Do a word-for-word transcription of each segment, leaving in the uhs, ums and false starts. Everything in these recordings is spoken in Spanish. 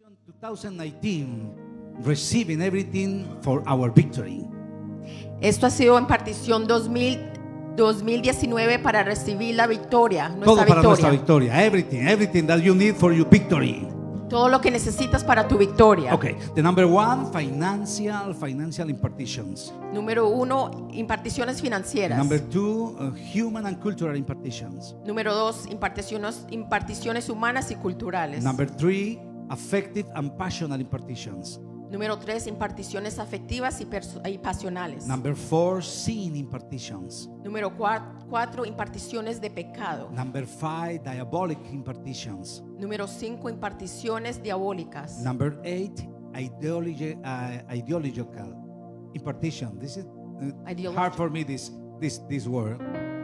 twenty nineteen, receiving everything for our victory. Esto ha sido en partición dos mil, dos mil diecinueve para recibir la victoria, nuestra Todo para victoria. nuestra victoria. Everything, everything that you need for your victory. Todo lo que necesitas para tu victoria. Okay, the number one, financial, financial impartitions. Número uno, imparticiones financieras. Number two, uh, human and cultural impartitions. Número dos, imparticiones, imparticiones humanas y culturales. Number three, affective and passionate impartitions. Número tres, imparticiones afectivas y, perso- y pasionales. Number four, sin impartitions. Número cua- cuatro, imparticiones de pecado. Number five, diabolic impartitions. Número cinco, imparticiones diabólicas. Number eight, ideology, uh, ideological impartition. This is uh, Ideology. hard for me, this, this, this word.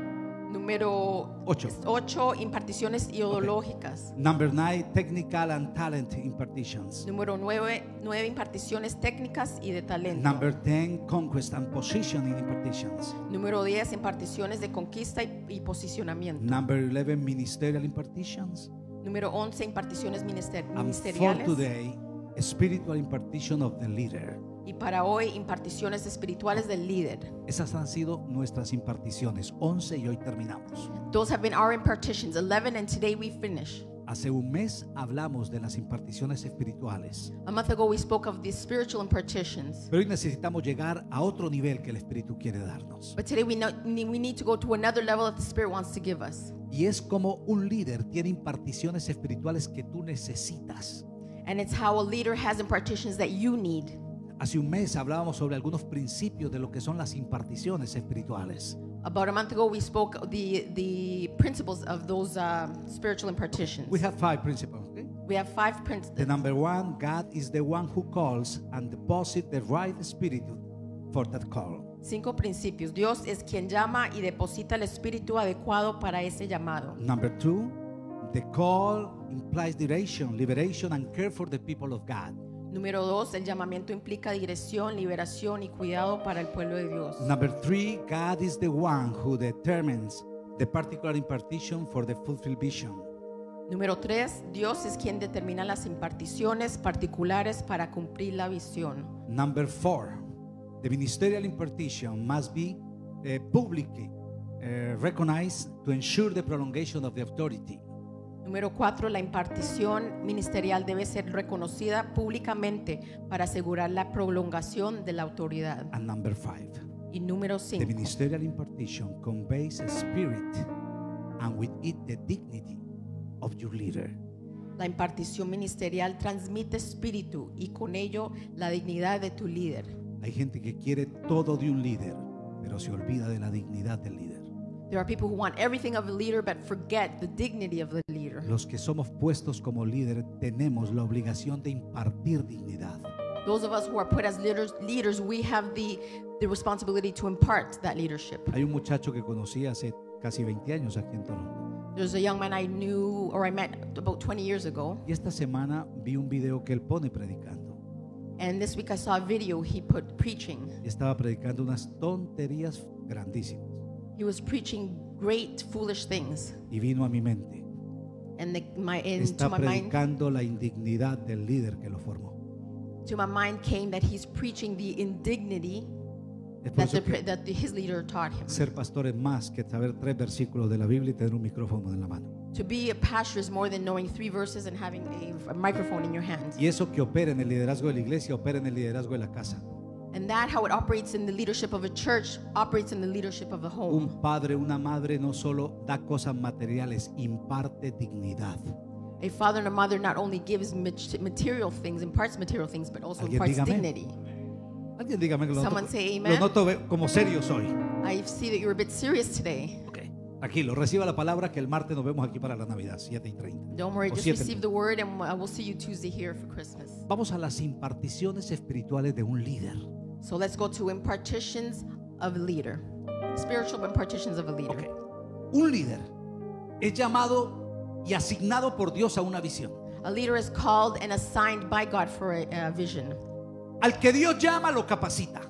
Número Ocho. ocho, imparticiones ideológicas. Number nine, technical and talent impartitions. Número nueve, nueve imparticiones técnicas y de talento. Number ten, conquest and positioning impartitions. Número diez, imparticiones de conquista y, y posicionamiento. Number eleven, ministerial impartitions. Número once, imparticiones minister- And for ministeriales. today, spiritual impartition of the leader. Y para hoy, imparticiones espirituales del líder. Esas han sido nuestras imparticiones, once y hoy terminamos. Those have been our impartitions, eleven, and today we finish. Hace un mes hablamos de las imparticiones espirituales, A month ago we spoke of these spiritual impartitions. pero hoy necesitamos llegar a otro nivel que el Espíritu quiere darnos. But today we, know, we need to go to another level that the Spirit wants to give us. Y es como un líder tiene imparticiones espirituales que tú necesitas. And it's how a leader has impartitions that you need. Hace un mes hablábamos sobre algunos principios de lo que son las imparticiones espirituales. About a month ago we spoke of the, the principles of those uh, spiritual impartitions. We have five principles. Okay? We have five principles. The number one, God is the one who calls and deposits the right spirit for that call. Cinco principios. Dios es quien llama y deposita el espíritu adecuado para ese llamado. Number two, the call implies direction, liberation, and care for the people of God. Número dos, el llamamiento implica dirección, liberación y cuidado para el pueblo de Dios. Number three, God is the one who determines the particular impartition for the fulfilled vision. Número tres, Dios es quien determina las imparticiones particulares para cumplir la visión. Number four, the ministerial impartition must be uh, publicly uh, recognized to ensure the prolongation of the authority. Número cuatro, la impartición ministerial debe ser reconocida públicamente para asegurar la prolongación de la autoridad. And number five, Y número the cinco, ministerial impartition conveys a spirit and with it the dignity of your leader. la impartición ministerial transmite espíritu y con ello la dignidad de tu líder. Hay gente que quiere todo de un líder, pero se olvida de la dignidad del líder. There are people who want everything of a leader but forget the dignity of the leader. Los que somos puestos como líder tenemos la obligación de impartir dignidad. Those of us who are put as leaders, leaders we have the, the responsibility to impart that leadership. Hay un muchacho que conocí hace casi veinte años aquí en Toronto. There's a young man I knew or I met about twenty years ago, Y esta semana vi un video que él pone predicando. and this week I saw a video he put preaching. Y estaba predicando unas tonterías grandísimas. He was preaching great foolish things, Y vino a mi mente. and the, my into Está my mind predicando la indignidad del líder que lo formó. to my mind came that he's preaching the indignity Es por that, eso the, que that the, his leader taught him. ser pastor es más que saber tres versículos de la Biblia y tener un micrófono en la mano. To be a pastor is more than knowing three verses and having a, a microphone in your hand. Y eso que opera en el liderazgo de la iglesia, opera en el liderazgo de la casa. And that, how it operates in the leadership of a church, operates in the leadership of a home. Un padre, una madre no solo da cosas materiales, imparte dignidad. A father and a mother not only gives mat- material things, imparts material things, but also Alguien imparts diga amén. dignity. Alguien dígame que lo Someone noto, say lo amen. noto ve- como serio soy. I see that you're a bit serious today. Okay. Tranquilo, reciba la palabra que el martes nos vemos aquí para la Navidad, siete y treinta. Don't worry, O just siete. receive the word and I will see you Tuesday here for Christmas. Vamos a las imparticiones espirituales de un líder. So let's go to impartitions of a leader. Spiritual impartitions of a leader. Okay. Un líder es llamado y asignado por Dios a una visión. A leader is called and assigned by God for a, a vision. Al que Dios llama lo capacita.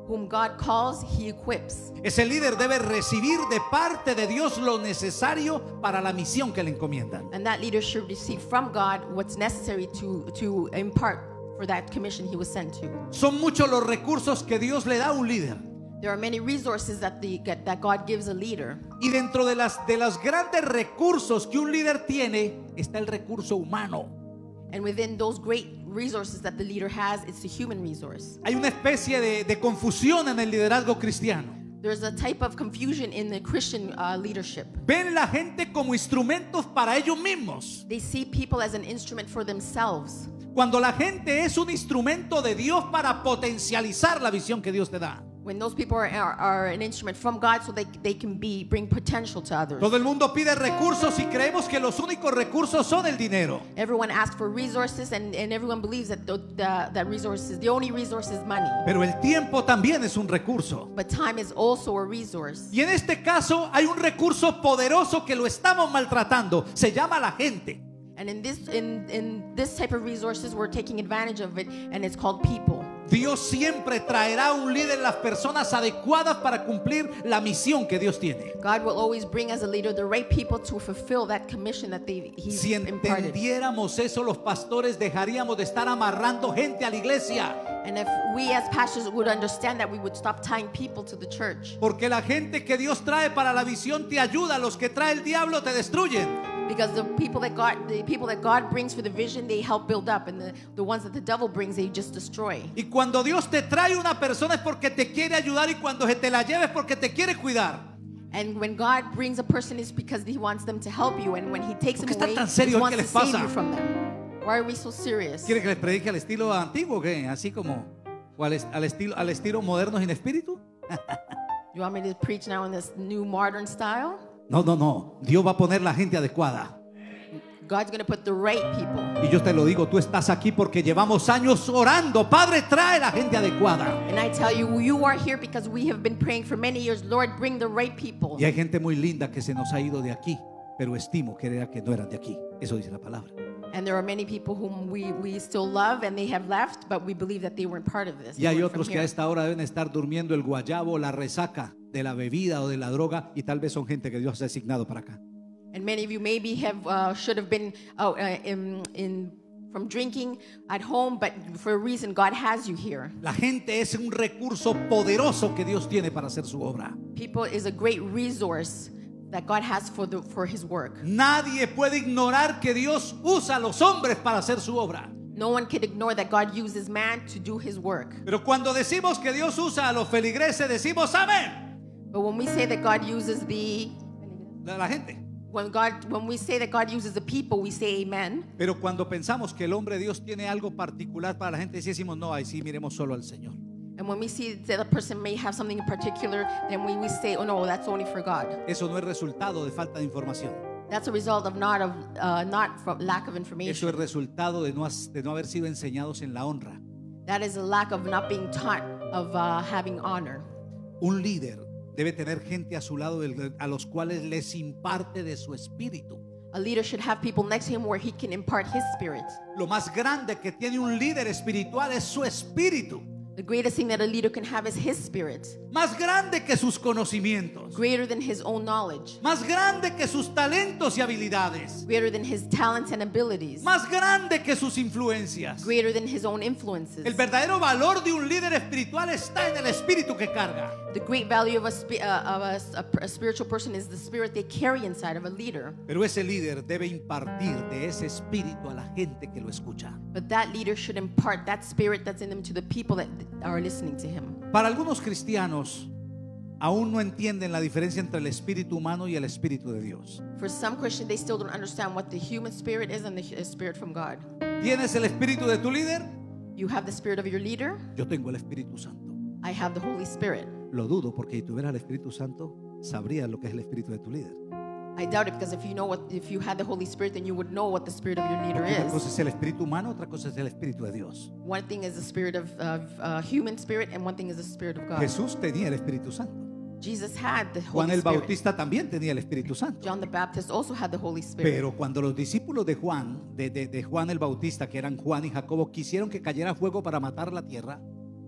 Whom God calls, he equips. Ese líder debe recibir de parte de Dios lo necesario para la misión que le encomiendan. And that leader should receive from God what's necessary to, to impart for that commission he was sent to. Son muchos los recursos que Dios le da a un líder. There are many resources that, the, that God gives a leader. Y dentro de las de los grandes recursos que un líder tiene está el recurso humano. And within those great resources that the leader has, it's the human resource. Hay una especie de, de confusión en el liderazgo cristiano. There's a type of confusion in the Christian uh, leadership. Ven la gente como instrumentos para ellos mismos. They see people as an instrument for themselves. Cuando la gente es un instrumento de Dios para potencializar la visión que Dios te da. When those people are, are, are an instrument from God so they, they can be bring potential to others. Todo el mundo pide recursos y creemos que los únicos recursos son el dinero. Everyone asks for resources and, and everyone believes that the, the, that resources, the only resource is money. Pero el tiempo también es un recurso. But time is also a resource. Y en este caso hay un recurso poderoso que lo estamos maltratando. Se llama la gente. And in this, in, in this type of resources, we're taking advantage of it, and it's called people. Dios siempre traerá un líder, las personas adecuadas para cumplir la misión que Dios tiene. God will always bring as a leader the right people to fulfill that commission that they, He's Si imparted. entendiéramos eso, los pastores dejaríamos de estar amarrando gente a la iglesia. And if we as pastors would understand that, we would stop tying people to the church. Porque la gente que Dios trae para la visión te ayuda, los que trae el diablo te destruyen. Because the people that God, the people that God brings for the vision, they help build up, and the, the ones that the devil brings, they just destroy. Y cuando Dios te trae una persona es porque te quiere ayudar, y cuando se te la lleva es porque te quiere cuidar. And when God brings a person, it's because He wants them to help you, and when He takes them ¿Por qué están away, tan He serios? wants ¿Qué to les save pasa? you from them. Why are we so serious? ¿Quiere que les predique al estilo antiguo o qué? Así como o al, est- al estilo al estilo moderno sin espíritu. You want me to preach now in this new modern style? No, no, no. Dios va a poner la gente adecuada. God's going to put the right people. Y yo te lo digo, tú estás aquí porque llevamos años orando. Padre, trae la gente adecuada. And I tell you, you are here because we have been praying for many years. Lord, bring the right people. Y hay gente muy linda que se nos ha ido de aquí, pero estimo que era que no eran de aquí. Eso dice la palabra. And there are many people whom we, we still love and they have left, but we believe that they weren't part of this. Y hay They weren't otros from que a here. esta hora deben estar durmiendo el guayabo, la resaca de la bebida o de la droga, y tal vez son gente que Dios ha designado para acá. And many of you maybe have uh, should have been uh, uh, in, in from drinking at home, but for a reason God has you here. La gente es un recurso poderoso que Dios tiene para hacer su obra. People is a great resource that God has for the for His work. Nadie puede ignorar que Dios usa a los hombres para hacer su obra. No one can ignore that God uses man to do His work. Pero cuando decimos que Dios usa a los feligreses, decimos amén. But when we say that God uses the La, la gente. when God when we say that God uses the people, we say amen. Pero cuando pensamos que el hombre de Dios tiene algo particular para la gente, sí decimos no, ahí sí miremos solo al Señor. And when we see that the person may have something in particular, then we, we say, oh no, that's only for God. Eso no es resultado de falta de información. That's a result of not of uh, not from lack of Eso information. es resultado de no, has- de no haber sido enseñados en la honra. That is a lack of not being taught of uh, having honor. Un líder debe tener gente a su lado del- a los cuales les imparte de su espíritu. A leader should have people next to him where he can impart his spirit. Lo más grande que tiene un líder espiritual es su espíritu. The greatest thing that a leader can have is his spirit, Más grande que sus conocimientos. greater than his own knowledge, Más grande que sus talentos y habilidades. greater than his talents and abilities, Más grande que sus influencias. greater than his own influences. El verdadero valor de un líder espiritual está en el espíritu que carga. The great value of a, spi- uh, of a, a, a spiritual person is the spirit they carry inside of a leader. Pero ese líder debe impartir de ese espíritu a la gente que lo escucha. But that leader should impart that spirit that's in them to the people that are listening to him. Para algunos cristianos aún no entienden la diferencia entre el espíritu humano y el espíritu de Dios. For some Christians, they still don't understand what the human spirit is and the hu- spirit from God. ¿Tienes el espíritu de tu líder? You have the spirit of your leader. Yo tengo el Espíritu Santo. I have the Holy Spirit. Lo dudo porque si tuvieras el Espíritu Santo, sabrías lo que es el espíritu de tu líder. I doubt it because if you know what, if you had the Holy Spirit, then you would know what the spirit of your leader Una is. cosa es el espíritu humano, otra cosa es el espíritu de Dios. One thing is the spirit of, of uh, human spirit, and one thing is the spirit of God. Jesús tenía el Espíritu Santo. Jesus had the Juan Holy el Spirit. Bautista también tenía el Espíritu Santo. John the Baptist also had the Holy Spirit. Pero cuando los discípulos de Juan, de, de, de Juan el Bautista, que eran Juan y Jacobo, quisieron que cayera fuego para matar la tierra,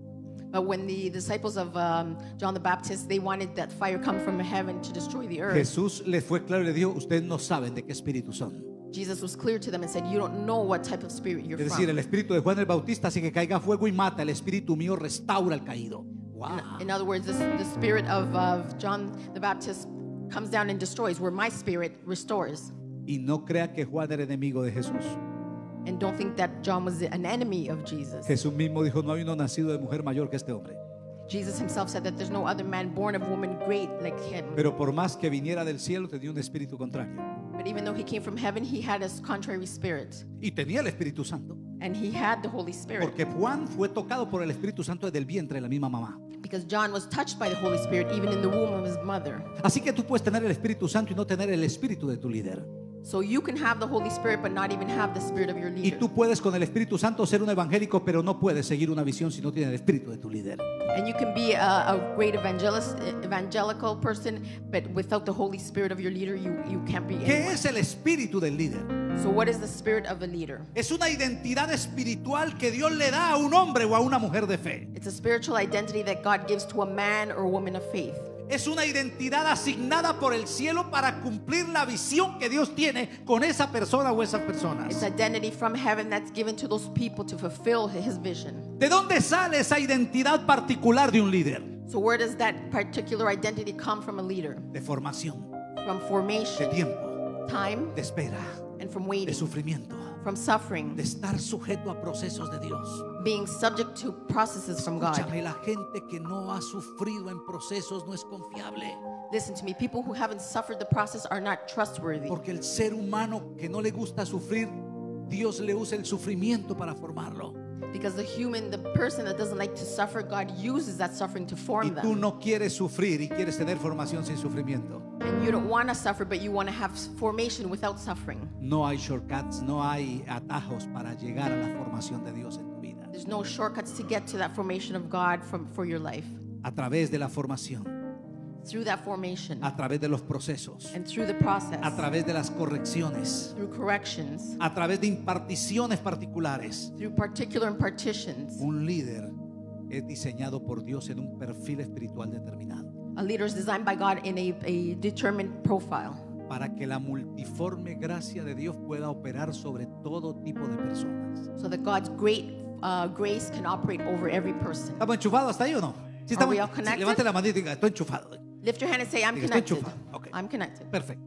But when the disciples of um, John the Baptist, they wanted that fire come from heaven to destroy the earth. Jesús les fue claro y le dijo, ustedes no saben de qué espíritu son. Jesus was clear to them and said, you don't know what type of spirit you're Es decir, from. el espíritu de Juan el Bautista hace que caiga fuego y mata, el espíritu mío restaura al caído. Wow. In, in other words, this, the spirit of, of John the Baptist comes down and destroys, where my spirit restores. Y no crea que Juan era enemigo de Jesús. And don't think that John was an enemy of Jesus. Jesús mismo dijo, no hay uno nacido de mujer mayor que este hombre. Jesus himself said that there's no other man born of woman great like him. Pero por más que viniera del cielo, tenía un espíritu contrario. But even though he came from heaven, he had a contrary spirit. Y tenía el Espíritu Santo. And he had the Holy Spirit. Porque Juan fue tocado por el Espíritu Santo desde el vientre de la misma mamá. Because John was touched by the Holy Spirit even in the womb of his mother. Así que tú puedes tener el Espíritu Santo y no tener el espíritu de tu líder. So you can have the Holy Spirit but not even have the spirit of your Y leader. tú puedes con el Espíritu Santo ser un evangélico, pero no puedes seguir una visión si no tienes el espíritu de tu líder. And you can be a, a great evangelist, evangelical person, but without the Holy Spirit of your leader, you, you can't be ¿Qué anyone. es el espíritu del líder? So what is the spirit of a leader? Es una identidad espiritual que Dios le da a un hombre o a una mujer de fe. It's a spiritual identity that God gives to a man or a woman of faith. Es una identidad asignada por el cielo para cumplir la visión que Dios tiene con esa persona o esas personas. It's identity from heaven that's given to those people to fulfill his vision. ¿De dónde sale esa identidad particular de un líder? So where does that particular identity come from a leader? De formación, From de formation, tiempo, time, de espera, and from de waiting, sufrimiento, from suffering, de estar sujeto a procesos de Dios. being subject to processes from God. Escúchame, la gente que no ha sufrido en procesos no es confiable. Listen to me, people who haven't suffered the process are not trustworthy. Porque el ser humano que no le gusta sufrir, Dios le usa el sufrimiento para formarlo. Because the human, the person that doesn't like to suffer, God uses that suffering to Y form tú them. no quieres sufrir y quieres tener formación sin sufrimiento. And you don't want to suffer, but you want to have formation without suffering. No hay shortcuts, no hay atajos para llegar a la formación de Dios en tu vida. There's no shortcuts to get to that formation of God from, for your life. A través de la formación, Through that formation a través de los procesos, and through the process, a través de las correcciones, through corrections, a través de imparticiones particulares. through particular impartitions. Un líder es diseñado por Dios en un perfil espiritual determinado A leader is designed by God in a, a determined profile para que la multiforme gracia de Dios pueda operar sobre todo tipo de personas. so that God's great uh, grace can operate over every person. ¿Estamos enchufados hasta ahí o no? ¿Sí Are estamos? we all Sí, connected? levante la mano y diga, estoy enchufado. Lift your hand and say, I'm Diga, estoy connected. enchufado. Okay. I'm connected. Perfecto.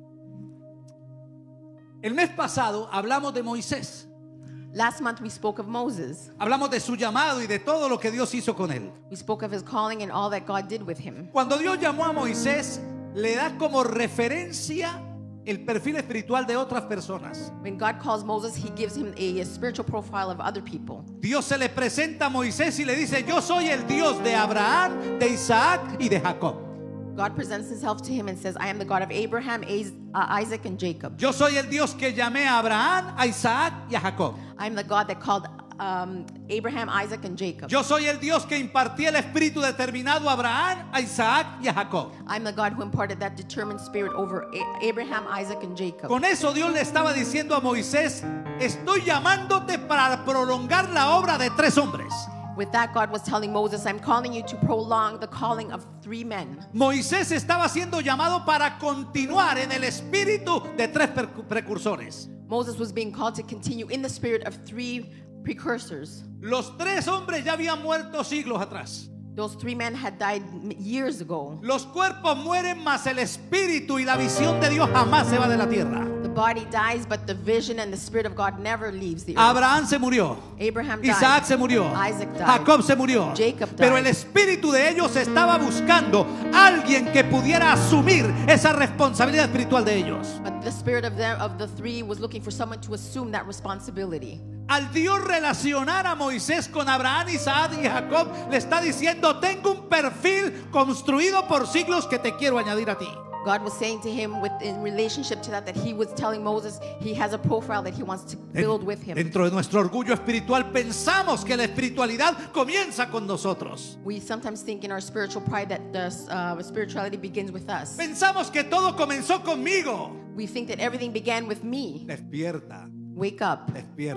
El mes pasado hablamos de Moisés. Last month we spoke of Moses. Hablamos de su llamado y de todo lo que Dios hizo con él. We spoke of his calling and all that God did with him. Cuando Dios llamó a Moisés, le da como referencia el perfil espiritual de otras personas. When God calls Moses, he gives him a, a spiritual profile of other people. Dios se le presenta a Moisés y le dice, yo soy el Dios de Abraham, de Isaac y de Jacob. God presents himself to him and says, I am the God of Abraham, Az- uh, Isaac, and Jacob. Yo soy el Dios que llamé a Abraham, a Isaac y a Jacob. I am the God that called um, Abraham, Isaac, and Jacob. Yo soy el Dios que impartí el espíritu determinado a Abraham, a Isaac y a Jacob. I'm the God who imparted that determined spirit over A- Abraham, Isaac, and Jacob. Con eso Dios le estaba diciendo a Moisés, estoy llamándote para prolongar la obra de tres hombres. With that, God was telling Moses, I'm calling you to prolong the calling of three men. Moisés estaba siendo llamado para continuar en el espíritu de tres precursores. Moses was being called to continue in the spirit of three precursors. Los tres hombres ya habían muerto siglos atrás. Those three men had died years ago. Los cuerpos mueren, mas el espíritu y la visión de Dios jamás se va de la tierra. The body dies, but the vision and the spirit of God never leaves the earth. Abraham se murió. Abraham died. Isaac se murió. Isaac died. Jacob se murió. Jacob died. Pero el espíritu de ellos estaba buscando alguien que pudiera asumir esa responsabilidad espiritual de ellos. But the spirit of them of the three was looking for someone to assume that responsibility. Al Dios relacionar a Moisés con Abraham, Isaac y Jacob, le está diciendo, tengo un perfil construido por siglos que te quiero añadir a ti. God was saying to him with in relationship to that that he was telling Moses he has a profile that he wants to build with him. Dentro de nuestro orgullo espiritual pensamos que la espiritualidad comienza con nosotros. We sometimes think in our spiritual pride that the uh, spirituality begins with us. Pensamos que todo comenzó conmigo. We think that everything began with me. Despierta, Wake up. despierta.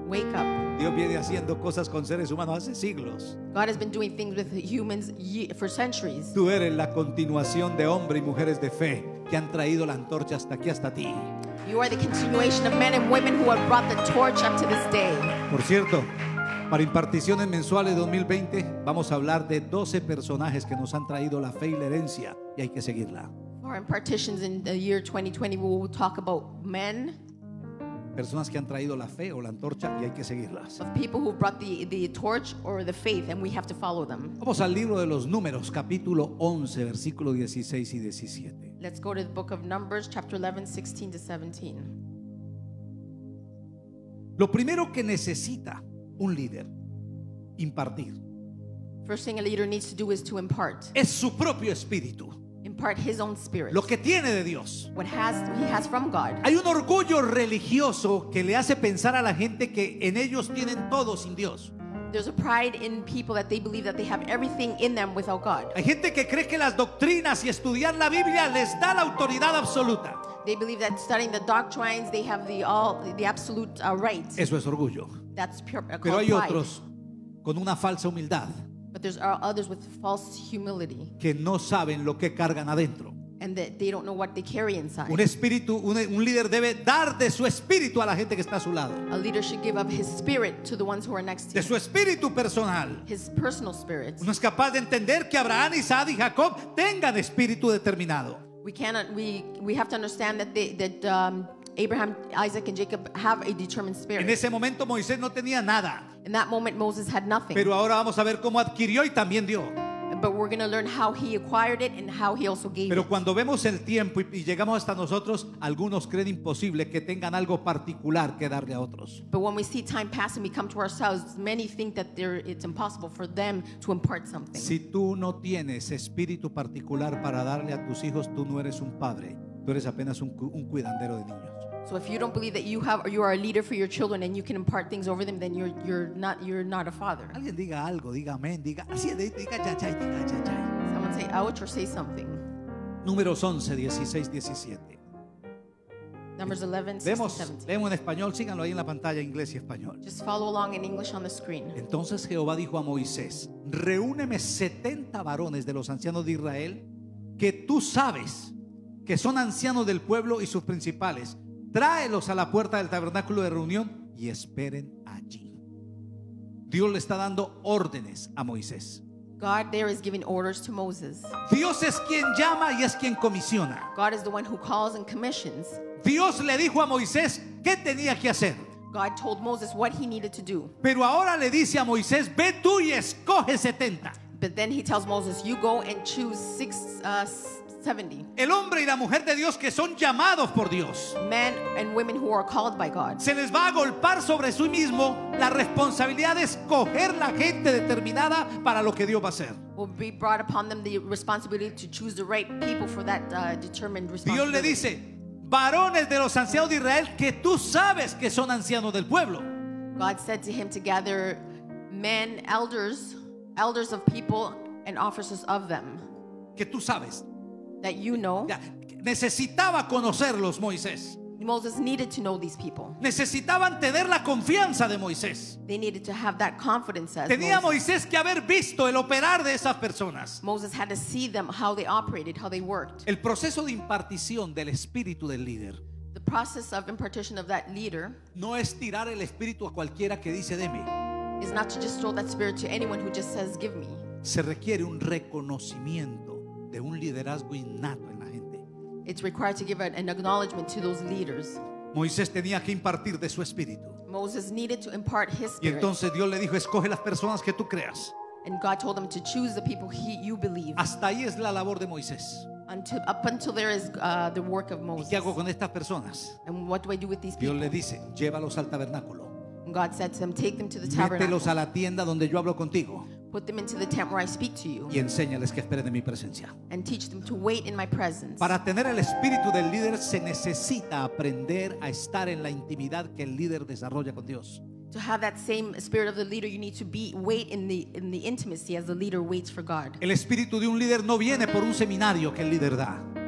Wake up. Dios viene haciendo cosas con seres humanos hace siglos. God has been doing things with humans ye- for centuries. Tú eres la continuación de hombres y mujeres de fe que han traído la antorcha hasta aquí, hasta ti. You are the continuation of men and women who have brought the torch up to this day. Por cierto, para imparticiones mensuales dos mil veinte vamos a hablar de doce personajes que nos han traído la fe y la herencia y hay que seguirla. For impartitions in the year twenty twenty, we will talk about men, Personas que han traído la fe o la antorcha y hay que seguirlas. of people who brought the, the torch or the faith, and we have to follow them. Vamos al libro de los Números, capítulo once, versículos dieciséis y diecisiete. Let's go to the book of Numbers, chapter eleven, sixteen to seventeen. Lo primero que necesita un líder impartir First thing a leader needs to do is to impart, es su propio espíritu, impart his own spirit, lo que tiene de Dios. what has he has from God. Hay un orgullo religioso que le hace pensar a la gente que en ellos tienen todo sin Dios. There's a pride in people that they believe that they have everything in them without God. Hay gente que cree que las doctrinas y estudiar la Biblia les da la autoridad absoluta. They believe that studying the doctrines, they have the all the absolute uh, right. Eso es orgullo. That's pure uh, Pero called hay pride. otros con una falsa humildad But there's uh, others with false humility, que no saben lo que cargan adentro. and that they don't know what they carry inside. Un espíritu, un, un líder debe dar de su espíritu a la gente que está a su lado, A leader should give up his spirit to the ones who are next to de him, su espíritu personal. his personal spirit. Uno es capaz de entender que Abraham, Isaac y Jacob tengan espíritu determinado. We cannot. We we have to understand that they, that um, Abraham, Isaac, and Jacob have a determined En spirit. ese momento Moisés no tenía nada, In that moment, Moses had nothing. pero ahora vamos a ver cómo adquirió y también dio. But we're going to learn how he acquired it and how he also gave Pero it. cuando vemos el tiempo y, y llegamos hasta nosotros, algunos creen imposible que tengan algo particular que darle a otros. But when we see time pass and we come to ourselves, many think that there, it's impossible for them to impart something. Si tú no tienes espíritu particular para darle a tus hijos, tú no eres un padre, tú eres apenas un, cu- un cuidandero de niños. So if you don't believe that you have, or you are a leader for your children and you can impart things over them, then you're you're not you're not a father. Alguien diga algo, diga amén, diga así, diga chachay, diga chachay. Someone say ouch or say something. Números once, dieciséis, diecisiete. Numbers eleven, sixteen, Leemos, seventeen. leemos en español, síganlo ahí en la pantalla, inglés y español. Just follow along in English on the screen. Entonces Jehová dijo a Moisés: reúneme setenta varones de los ancianos de Israel que tú sabes que son ancianos del pueblo y sus principales. Tráelos a la puerta del tabernáculo de reunión y esperen allí. Dios le está dando órdenes a Moisés. God there is giving orders to Moses. Dios es quien llama y es quien comisiona. God is the one who calls and commissions. Dios le dijo a Moisés qué tenía que hacer. God told Moses what he needed to do. Pero ahora le dice a Moisés: ve tú y escoge setenta. But then he tells Moses, you go and choose six, uh, seventy El hombre y la mujer de Dios que son llamados por Dios, men and women who are called by God. se les va a golpar sobre sí mismo la responsabilidad de escoger la gente determinada para lo que Dios va a hacer. Will be brought upon them the responsibility to choose the right people for that uh, determined Dios responsibility. le dice: varones de los ancianos de Israel que tú sabes que son ancianos del pueblo. God said to him to gather men, elders, elders of people and officers of them, Que tú sabes. that you know. Ya, necesitaba conocerlos Moisés. Moses needed to know these people. Necesitaban tener la confianza de Moisés. They needed to have that confidence as Tenía Moses. Moisés que haber visto el operar de esas personas. Moses had to see them, how they operated, how they worked. El proceso de impartición del espíritu del líder The process of impartition of that leader no es tirar el espíritu a cualquiera que dice deme. is not to just throw that spirit to anyone who just says, give me. Se requiere un reconocimiento de un liderazgo innato en la gente. It's required to give an, an acknowledgement to those leaders. Moisés tenía que impartir de su espíritu. Moses needed to impart his Y spirit. entonces Dios le dijo: escoge las personas que tú creas. And God told him to choose the people he, you believe. Hasta ahí es la labor de Moisés. Until, up until there is uh, the work of ¿Y Moses. qué hago con estas personas? And what do I do with these Dios people? le dice: llévalos al tabernáculo. And God said to them, take them to the Mételos tabernacle. a la tienda donde yo hablo contigo Put them into the tent where I speak to you. y enséñales que esperen de mi presencia. And teach them to wait in my presence. Para tener el espíritu del líder se necesita aprender a estar en la intimidad que el líder desarrolla con Dios. To have that same spirit of the leader, you need to be wait in the in the intimacy as the leader waits for God. El espíritu de un líder no viene por un seminario que el líder da.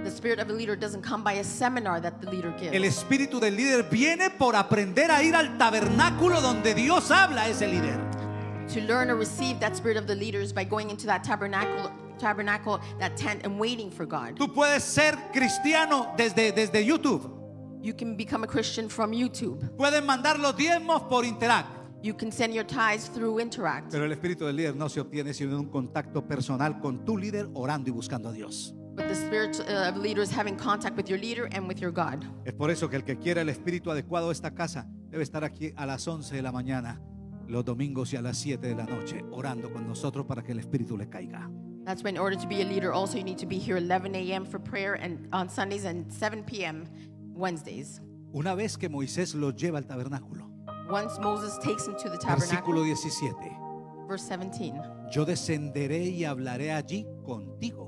The spirit of a leader doesn't come by a seminar that the leader gives. El espíritu del líder viene por aprender a ir al tabernáculo donde Dios habla a ese líder. To learn or receive that spirit of the leaders by going into that tabernacle, tabernacle, that tent, and waiting for God. Tú puedes ser cristiano desde, desde YouTube. You can become a Christian from YouTube. Puedes mandar los diezmos por Interact. You can send your tithes through Interact. Pero el espíritu del líder no se obtiene sino en un contacto personal con tu líder, orando y buscando a Dios. But the spirit uh, of leaders having contact with your leader and with your God. Es por eso que el que quiera el espíritu adecuado a esta casa debe estar aquí a las once de la mañana, los domingos y a las siete de la noche, orando con nosotros para que el espíritu le caiga. That's why in order to be a leader also you need to be here eleven a.m. for prayer and on Sundays and seven p.m. Wednesdays. Una vez que Moisés los lleva al tabernáculo, Once Moses takes him to the versículo tabernacle, diecisiete, verse seventeen. yo descenderé y hablaré allí contigo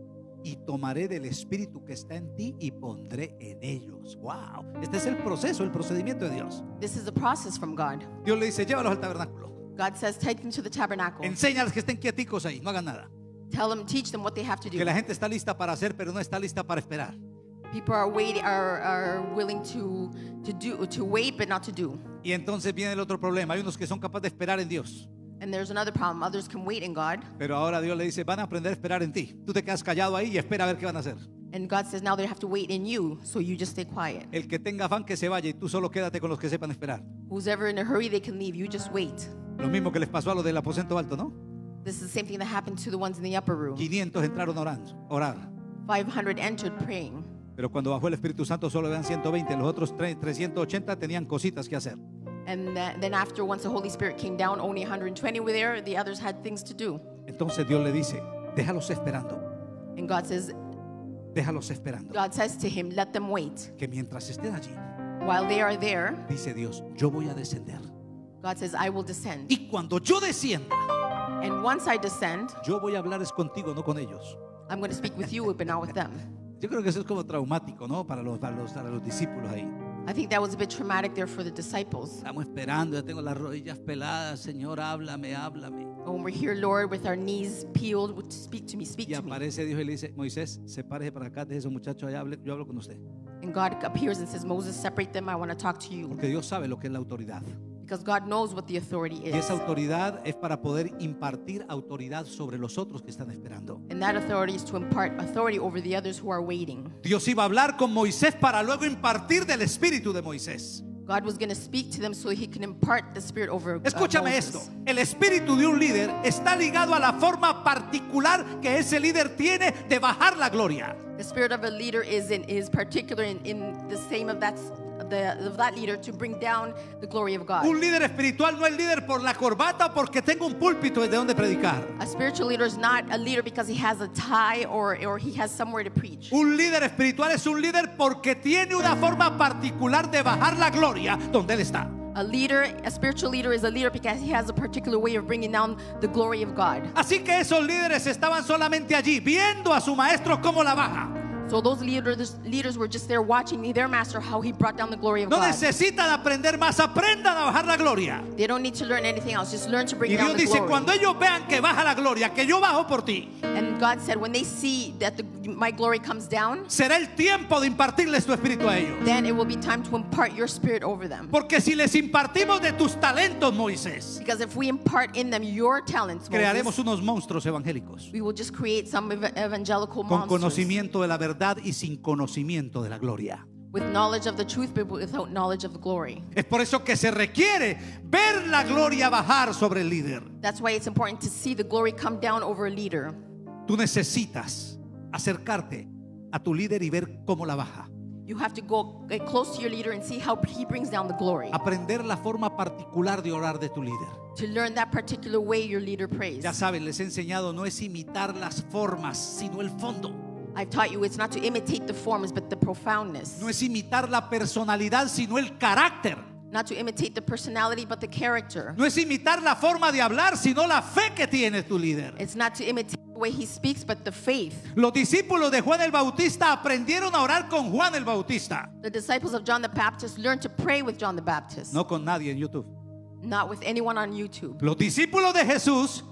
y tomaré del espíritu que está en ti y pondré en ellos. Wow, este es el proceso, el procedimiento de Dios. This is the process from God. Dios le dice, llévalos al tabernáculo, God says, take them to the tabernacle. enséñales que estén quieticos ahí, no hagan nada. Tell them, teach them what they have to do. Que la gente está lista para hacer, pero no está lista para esperar. People are waiting, are, are willing to to do to wait, but not to do. Y entonces viene el otro problema. Hay unos que son capaces de esperar en Dios, And there's another problem. Others can wait in God. pero ahora Dios le dice, van a aprender a esperar en ti. Tú te quedas callado ahí y espera a ver qué van a hacer. And God says now they have to wait in you, so you just stay quiet. El que tenga afán que se vaya y tú solo quédate con los que sepan esperar. Who's ever in a hurry, they can leave. You just wait. Lo mismo que les pasó a los del aposento alto, ¿no? This is the same thing that happened to the ones in the upper room. quinientos entraron orando, orar. five hundred entered praying. Pero cuando bajó el Espíritu Santo solo eran ciento veinte. Los otros trescientos ochenta tenían cositas que hacer. And that, then after, once the Holy Spirit came down, only one hundred twenty were there. The others had things to do. Entonces Dios le dice, déjalos esperando. And God says, Déjalos esperando. God says to him, let them wait. Que mientras estén allí, While they are there, dice Dios, yo voy a descender. God says, I will descend. Y cuando yo descienda, And once I descend, yo voy a hablar es contigo, no con ellos. I'm going to speak with you, but not with them. Yo creo que eso es como traumático, ¿no? Para los, para los, para los discípulos ahí. I think that was a bit traumatic there for the disciples. Estamos esperando, ya tengo las rodillas peladas. Señor, háblame, háblame. When we're here, Lord, with our knees peeled, would speak to me, speak Y to me. aparece Dios y le dice, Moisés, sepárese para acá, deje esos muchachos allá, hable- yo hablo con usted. And God appears and says, Moses, separate them. I want to talk to you. Porque Dios sabe lo que es la autoridad. Because God knows what the authority Y is. esa autoridad es para poder impartir autoridad sobre los otros que están esperando. And that authority is to impart authority over the others who are waiting. Dios iba a hablar con Moisés para luego impartir del espíritu de Moisés. God was going to speak to them so he can impart the spirit over uh, Escúchame Moses. esto, el espíritu de un líder está ligado a la forma particular que ese líder tiene de bajar la gloria. The spirit of a leader is in is particular in, in the same of that the of that leader to bring down the glory of God. Un líder espiritual no es líder por la corbata o porque tenga un púlpito desde donde predicar. A spiritual leader is not a leader because he has a tie or or he has somewhere to preach. Un líder espiritual es un líder porque tiene una forma particular de bajar la gloria donde él está. A leader, a spiritual leader is a leader because he has a particular way of bringing down the glory of God. Así que esos líderes estaban solamente allí viendo a su maestro cómo la baja. So those leaders leaders were just there watching their master how he brought down the glory of No God. necesitan aprender más, aprendan a bajar la gloria. They don't need to learn anything else, just learn to bring Y down Dios the dice, glory. cuando ellos vean que baja la gloria, que yo bajo por ti, And God said, when they see that the, my glory comes down, será el tiempo de impartirles tu espíritu a ellos. then it will be time to impart your spirit over them. Porque si les impartimos de tus talentos, Moisés, Because if we impart in them your talents, crearemos Moses, unos monstruos evangélicos we will just create some ev- evangelical con monsters conocimiento de la verdad y sin conocimiento de la gloria. with knowledge of the truth but without knowledge of the glory. Es por eso que se requiere ver la gloria bajar sobre el líder. That's why it's important to see the glory come down over a leader. Tú necesitas acercarte a tu líder y ver cómo la baja. You have to go get close to your leader and see how he brings down the glory. Aprender la forma particular de orar de tu líder. To learn that particular way your leader prays. Ya saben, les he enseñado, no es imitar las formas, sino el fondo. I've taught you it's not to imitate the forms but the profoundness. No es imitar la personalidad, sino el carácter. Not to imitate the personality but the character. No es imitar la forma de hablar, sino la fe que tiene tu líder. It's not to imitate the way he speaks but the faith. Los discípulos de Juan el Bautista aprendieron a orar con Juan el Bautista, The disciples of John the Baptist learned to pray with John the Baptist, no con nadie en YouTube. not with anyone on YouTube. Los discípulos de Jesús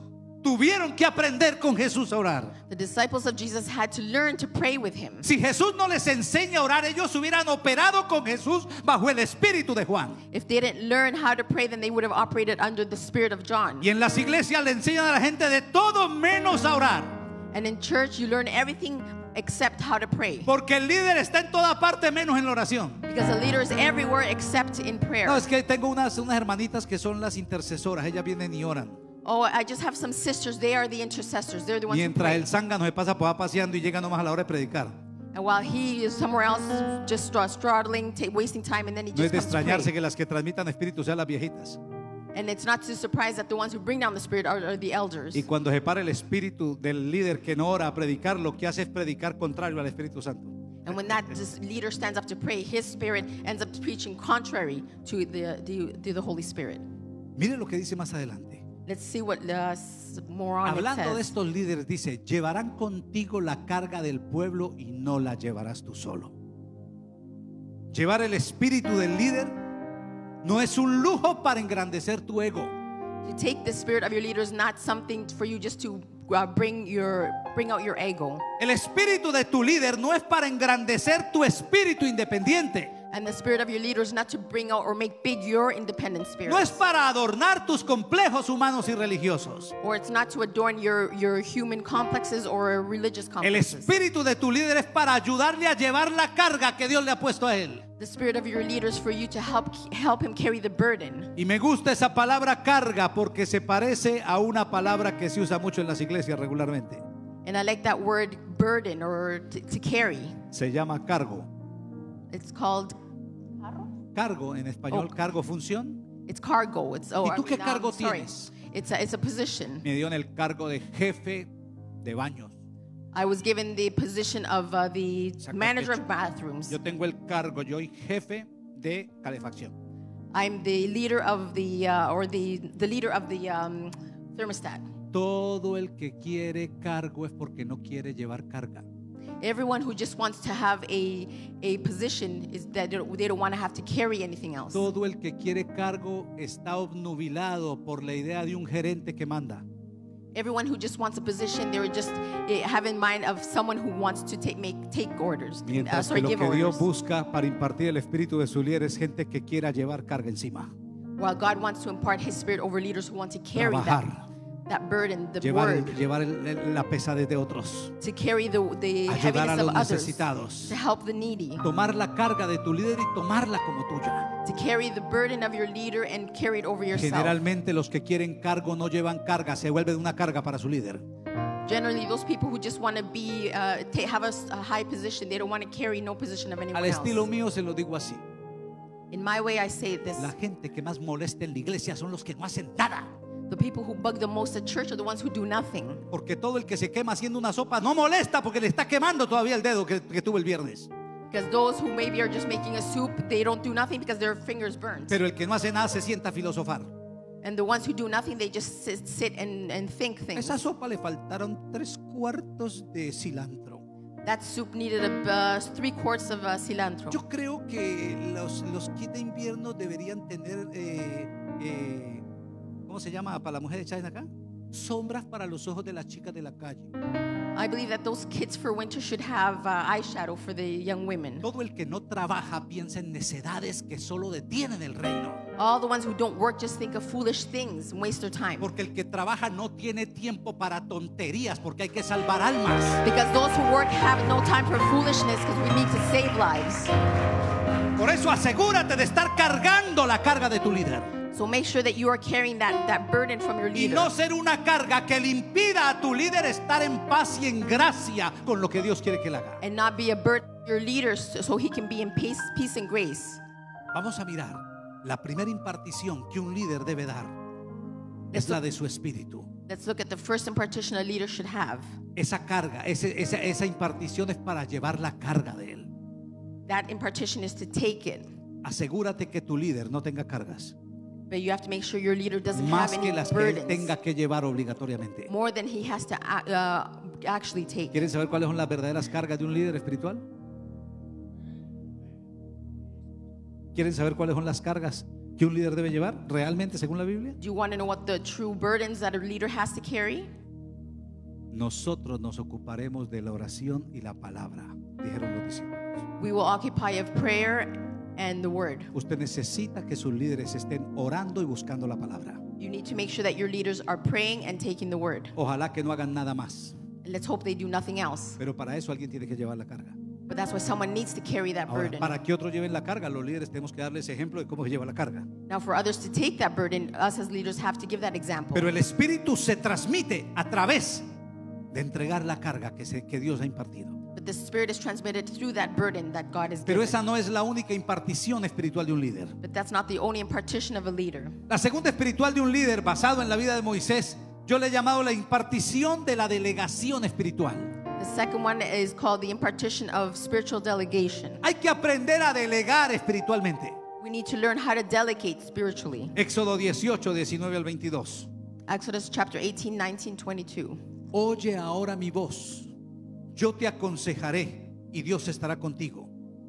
tuvieron que aprender con Jesús a orar. The disciples of Jesus had to learn to pray with him. Si Jesús no les enseña a orar, ellos hubieran operado con Jesús bajo el espíritu de Juan. If they didn't learn how to pray, then they would have operated under the spirit of John. Y en las iglesias le enseñan a la gente de todo menos a orar. And in church, you learn everything except how to pray. Porque el líder está en toda parte menos en la oración. Because the leader is everywhere except in prayer. No, es que tengo unas, unas hermanitas que son las intercesoras. Ellas vienen y oran. Oh, I just have some sisters. They are the intercessors. They're the ones who Mientras pray. el zángano se pasa pues, va paseando y llega nomás a la hora de predicar. And while he is somewhere else, just stra- straddling, ta- wasting time, and then he No es just de comes to extrañarse pray. que las que transmitan espíritu sean las viejitas. And it's not to surprise that the ones who bring down the spirit are, are the elders. Y cuando se para el espíritu del líder que no ora a predicar, lo que hace es predicar contrario al Espíritu Santo. And when that this leader stands up to pray, his spirit ends up preaching contrary to the, the, to the Holy Spirit. Mire lo que dice más adelante. Let's see what uh, s- more on it Hablando de says. estos líderes, dice: llevarán contigo la carga del pueblo y no la llevarás tú solo. Llevar el espíritu del líder no es un lujo para engrandecer tu ego. To take the spirit of your leader is not something for you just to uh, bring your bring out your ego. El espíritu de tu líder no es para engrandecer tu espíritu independiente. And the spirit of your leader is not to bring out or make big your independent spirit. No es para adornar tus complejos humanos y religiosos. Or it's not to adorn your, your human complexes or religious El complexes. espíritu de tu líder es para ayudarle a llevar la carga que Dios le ha puesto a él. The spirit of your leader is for you to help help him carry the burden. Y me gusta esa palabra carga porque se parece a una palabra que se usa mucho en las iglesias regularmente. And I like that word burden or to, to carry. Se llama cargo. It's called Cargo en español, Oh. cargo, función. it's cargo. It's oh ¿Y tú I qué mean, um, cargo sorry. tienes? It's a, it's a position. Me dio en el cargo de jefe de baños. I was given the position of uh, the Saca manager techo. of bathrooms. Yo tengo el cargo, yo soy jefe de calefacción. I'm the leader of the uh, or the the leader of the um, thermostat. Todo el que quiere cargo es porque no quiere llevar carga. Everyone who just wants to have a a position is that they don't, they don't want to have to carry anything else. Todo el que quiere cargo está obnubilado por la idea de un gerente que manda. Everyone who just wants a position, they just eh, have in mind of someone who wants to take make take orders. Uh, Mientras sorry, que lo give que Dios orders. busca para impartir el espíritu de su líder es gente que quiera llevar carga encima. While God wants to impart His Spirit over leaders who want to carry that, Trabajar, that burden, the llevar, el- word, llevar el- el- la pesadez de otros, to carry the the ayudar a heaviness of los others, necesitados, to help the needy, tomar la carga de tu líder y tomarla como tuya. to carry the burden of your leader and carry it over yourself. Generalmente los que quieren cargo no llevan carga, se vuelven una carga para su líder. Generally, those people who just want to be uh, ta- have a, s- a high position, they don't want to carry no position of anyone Al estilo else. mío se lo digo así: In my way, I say this: la gente que más molesta en la iglesia son los que no hacen nada. the people who bug the most at church are the ones who do nothing. Porque todo el que se quema haciendo una sopa no molesta porque le está quemando todavía el dedo que, que tuvo el viernes. Because those who maybe are just making a soup, they don't do nothing because their fingers burnt. Pero el que no hace nada se sienta a filosofar. And the ones who do nothing, they just sit, sit and, and think things. Esa sopa le faltaron tres cuartos de cilantro. That soup needed a, uh, three quarts of uh, cilantro. Yo creo que los, los kits de invierno deberían tener, eh, eh, ¿cómo se llama para la mujer echada en acá? Sombras para los ojos de las chicas de la calle. I believe that those kits for winter should have uh, eyeshadow for the young women. Todo el que no trabaja piensa en necedades que solo detienen el reino. All the ones who don't work just think of foolish things and waste their time. Porque el que trabaja no tiene tiempo para tonterías porque hay que salvar almas. Because those who work have no time for foolishness because we need to save lives. Por eso asegúrate de estar cargando la carga de tu líder. So make sure that you are carrying that, that burden from your Y leader. no ser una carga que le impida a tu líder estar en paz y en gracia con lo que Dios quiere que él haga. And not be a burden to your leader so so he can be in peace, peace and grace. Vamos a mirar la primera impartición que un líder debe dar. Es la de su espíritu. Let's look at the first impartition a leader should have. Esa carga, ese- esa, esa impartición es para llevar la carga de él. That impartition is to take it. Asegúrate que tu líder no tenga cargas But you have to make sure your leader doesn't más have que any las que él burdens. tenga que llevar obligatoriamente. More than he has to uh, actually take. ¿Quieren saber cuáles son las verdaderas cargas de un líder espiritual? ¿Quieren saber cuáles son las cargas que que un líder debe llevar realmente según la Biblia? Do you want to know what the true burdens that a leader has to carry? Nosotros nos ocuparemos de la oración y la palabra, dijeron los discípulos. We will occupy of prayer and the word. Usted necesita que sus líderes estén orando y buscando la palabra. You need to make sure that your leaders are praying and taking the word. Ojalá que no hagan nada más. Let's hope they do nothing else. Pero para eso alguien tiene que llevar la carga. But that's why someone needs to carry that Ahora, burden. para que otros lleven la carga, los líderes tenemos que darles ejemplo de cómo se lleva la carga. Now for others to take that burden, us as leaders have to give that example. Pero el Espíritu se transmite a través de entregar la carga que, se, que Dios ha impartido. But the Spirit is transmitted through that burden that God has Pero given. esa no es la única impartición espiritual de un líder. But that's not the only impartition of a leader. La segunda espiritual de un líder basado en la vida de Moisés, yo le he llamado la impartición de la delegación espiritual. The second one is called the impartition of spiritual delegation. Hay que aprender a delegar espiritualmente. We need to learn how to delegate spiritually. Éxodo dieciocho, diecinueve al veintidós. Exodus chapter eighteen, nineteen, twenty-two. Oye ahora mi voz, yo te aconsejaré y Dios estará contigo.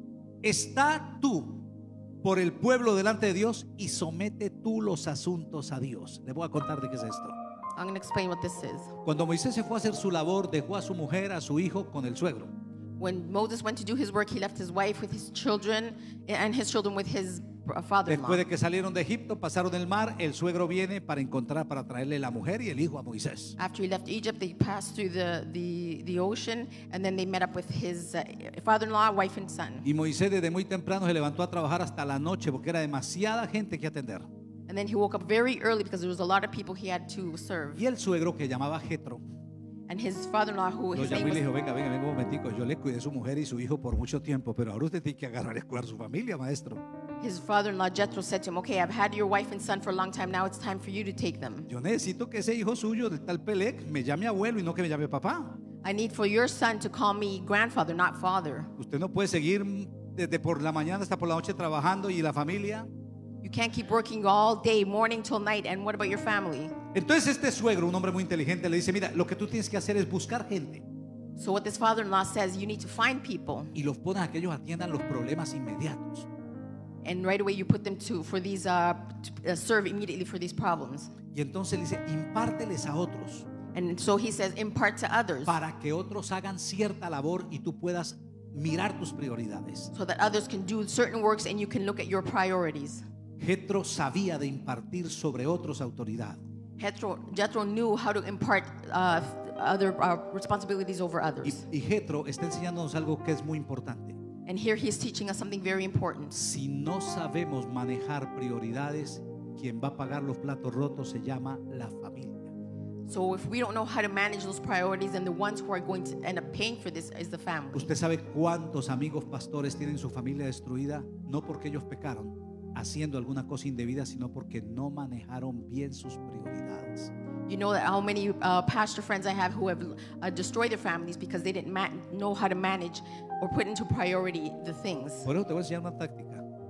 Está tú por el pueblo delante de Dios y somete tú los asuntos a Dios. Le voy a contar de qué es esto. I'm going to explain what this is. Cuando Moisés se fue a hacer su labor, dejó a su mujer, a su hijo con el suegro. When Moses went to do his work, he left his wife with his children and his children with his father-in-law. Después de que salieron de Egipto, pasaron el mar, el suegro viene para encontrar, para traerle la mujer y el hijo a Moisés. After he left Egypt, they passed through the, the, the ocean, and then they met up with his uh, father-in-law, wife, and son. Y Moisés desde muy temprano se levantó a trabajar hasta la noche porque era demasiada gente que atender. And then he woke up very early because there was a lot of people he had to serve. Y el suegro, que llamaba Jetro, And his father-in-law, who lo his llamó y name le was, dijo: venga, venga, venga un momentico, yo le cuidé a su mujer y su hijo por mucho tiempo, pero ahora usted tiene que agarrar y cuidar su familia, maestro. his father-in-law Jethro said to him, okay, I've had your wife and son for a long time. Now it's time for you to take them. Yo necesito que ese hijo suyo, del tal Pelec, me llame abuelo y no que me llame papá. I need for your son to call me grandfather, not father. Usted no puede seguir desde por la mañana hasta por la noche trabajando y la familia. You can't keep working all day, morning till night. And what about your family? Entonces este suegro, un hombre muy inteligente, le dice: mira, lo que tú tienes que hacer es buscar gente So what this father-in-law says, you need to find people, y los pones a que ellos atiendan los problemas inmediatos. and right away you put them to for these uh, to, uh serve immediately for these problems. Y entonces le dice: impárteles a otros And so he says, impart to others, para que otros hagan cierta labor y tú puedas mirar tus prioridades. so that others can do certain works and you can look at your priorities. Jetro sabía de impartir sobre otros autoridad. Jethro, Jethro knew how to impart uh, other uh, responsibilities over Y, others. y Jetro está enseñándonos algo que es muy importante. And here he's teaching us something very important. Si no sabemos manejar prioridades, quien va a pagar los platos rotos se llama la familia. So if we don't know how to manage those priorities, then the ones who are going to end up paying for this is the family. ¿Usted sabe cuántos amigos pastores tienen su familia destruida? No porque ellos pecaron haciendo alguna cosa indebida, sino porque no manejaron bien sus prioridades. You know that how many uh, pastor friends I have who have uh, destroyed their families because they didn't ma- know how to manage or put into priority the things. Por eso te voy a enseñar una táctica.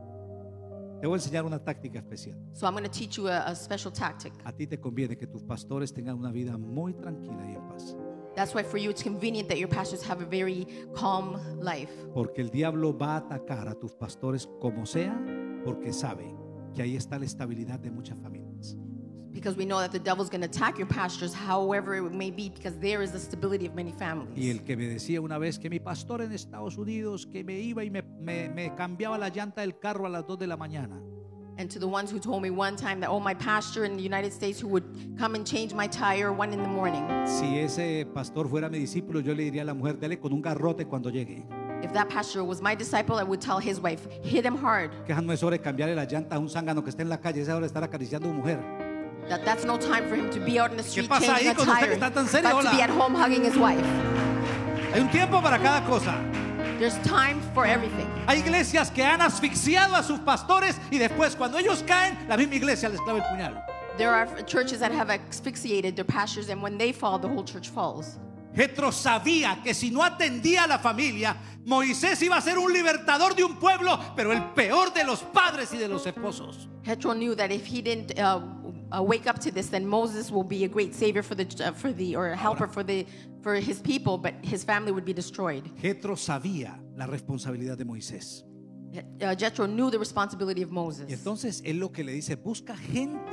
Te voy a enseñar una táctica especial. So I'm going to teach you a, a special tactic. A ti te conviene que tus pastores tengan una vida muy tranquila y en paz. That's why for you it's convenient that your pastors have a very calm life. Porque el diablo va a atacar a tus pastores como sea, porque sabe que ahí está la estabilidad de muchas familias. Because we know that the devil's going to attack your pastors, however it may be, because there is the stability of many Y families. el que me decía una vez que mi pastor en Estados Unidos, que me iba y me, me, me cambiaba la llanta del carro a las dos de la mañana. And to the ones who told me one time that, oh, my pastor in the United States who would come and change my tire one in the morning. Si ese pastor fuera mi discípulo, yo le diría a la mujer: dele con un garrote cuando llegue. If that pastor was my disciple, I would tell his wife, hit him hard. Que no es hora de cambiarle la llanta a un zángano que está en la calle, es hora de estar acariciando a una mujer. That that's no time for him to be out in the street pasa changing ahí a con usted tire, que está tan serio? but to Hola. be at home hugging his wife. Hay un tiempo para cada cosa. There's time for everything. Hay iglesias que han asfixiado a sus pastores y después, cuando ellos caen, la misma iglesia les clava el puñal. There are churches that have asphyxiated their pastors, and when they fall, the whole church falls. Jetro sabía que si no atendía a la familia, Moisés iba a ser un libertador de un pueblo, pero el peor de los padres y de los esposos. Jethro knew that if he didn't uh, uh, wake up to this, then Moses will be a great savior for the uh, for the or a helper for the for his people, but his family would be destroyed. Jetro sabía la responsabilidad de Moisés. Uh, Jethro knew the responsibility of Moses. Y entonces él lo que le dice, busca gente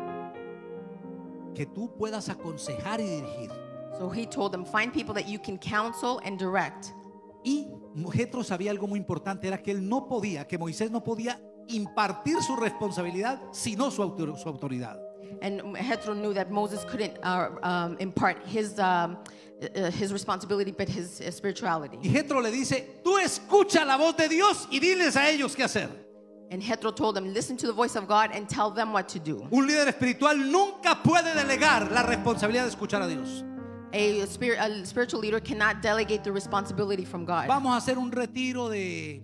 que tú puedas aconsejar y dirigir. So he told them, find people that you can counsel and direct. Y Jethro sabía algo muy importante, era que él no podía, que Moisés no podía impartir su responsabilidad sino su, autor, su autoridad. And Jethro knew that Moses couldn't uh, um, impart his um, uh, his responsibility, but his uh, spirituality. Y Jethro le dice, tú escucha la voz de Dios y diles a ellos qué hacer. And Jethro told them, listen to the voice of God and tell them what to do. Un líder espiritual nunca puede delegar la responsabilidad de escuchar a Dios. A, spirit, a spiritual leader cannot delegate the responsibility from God. Vamos a hacer un retiro de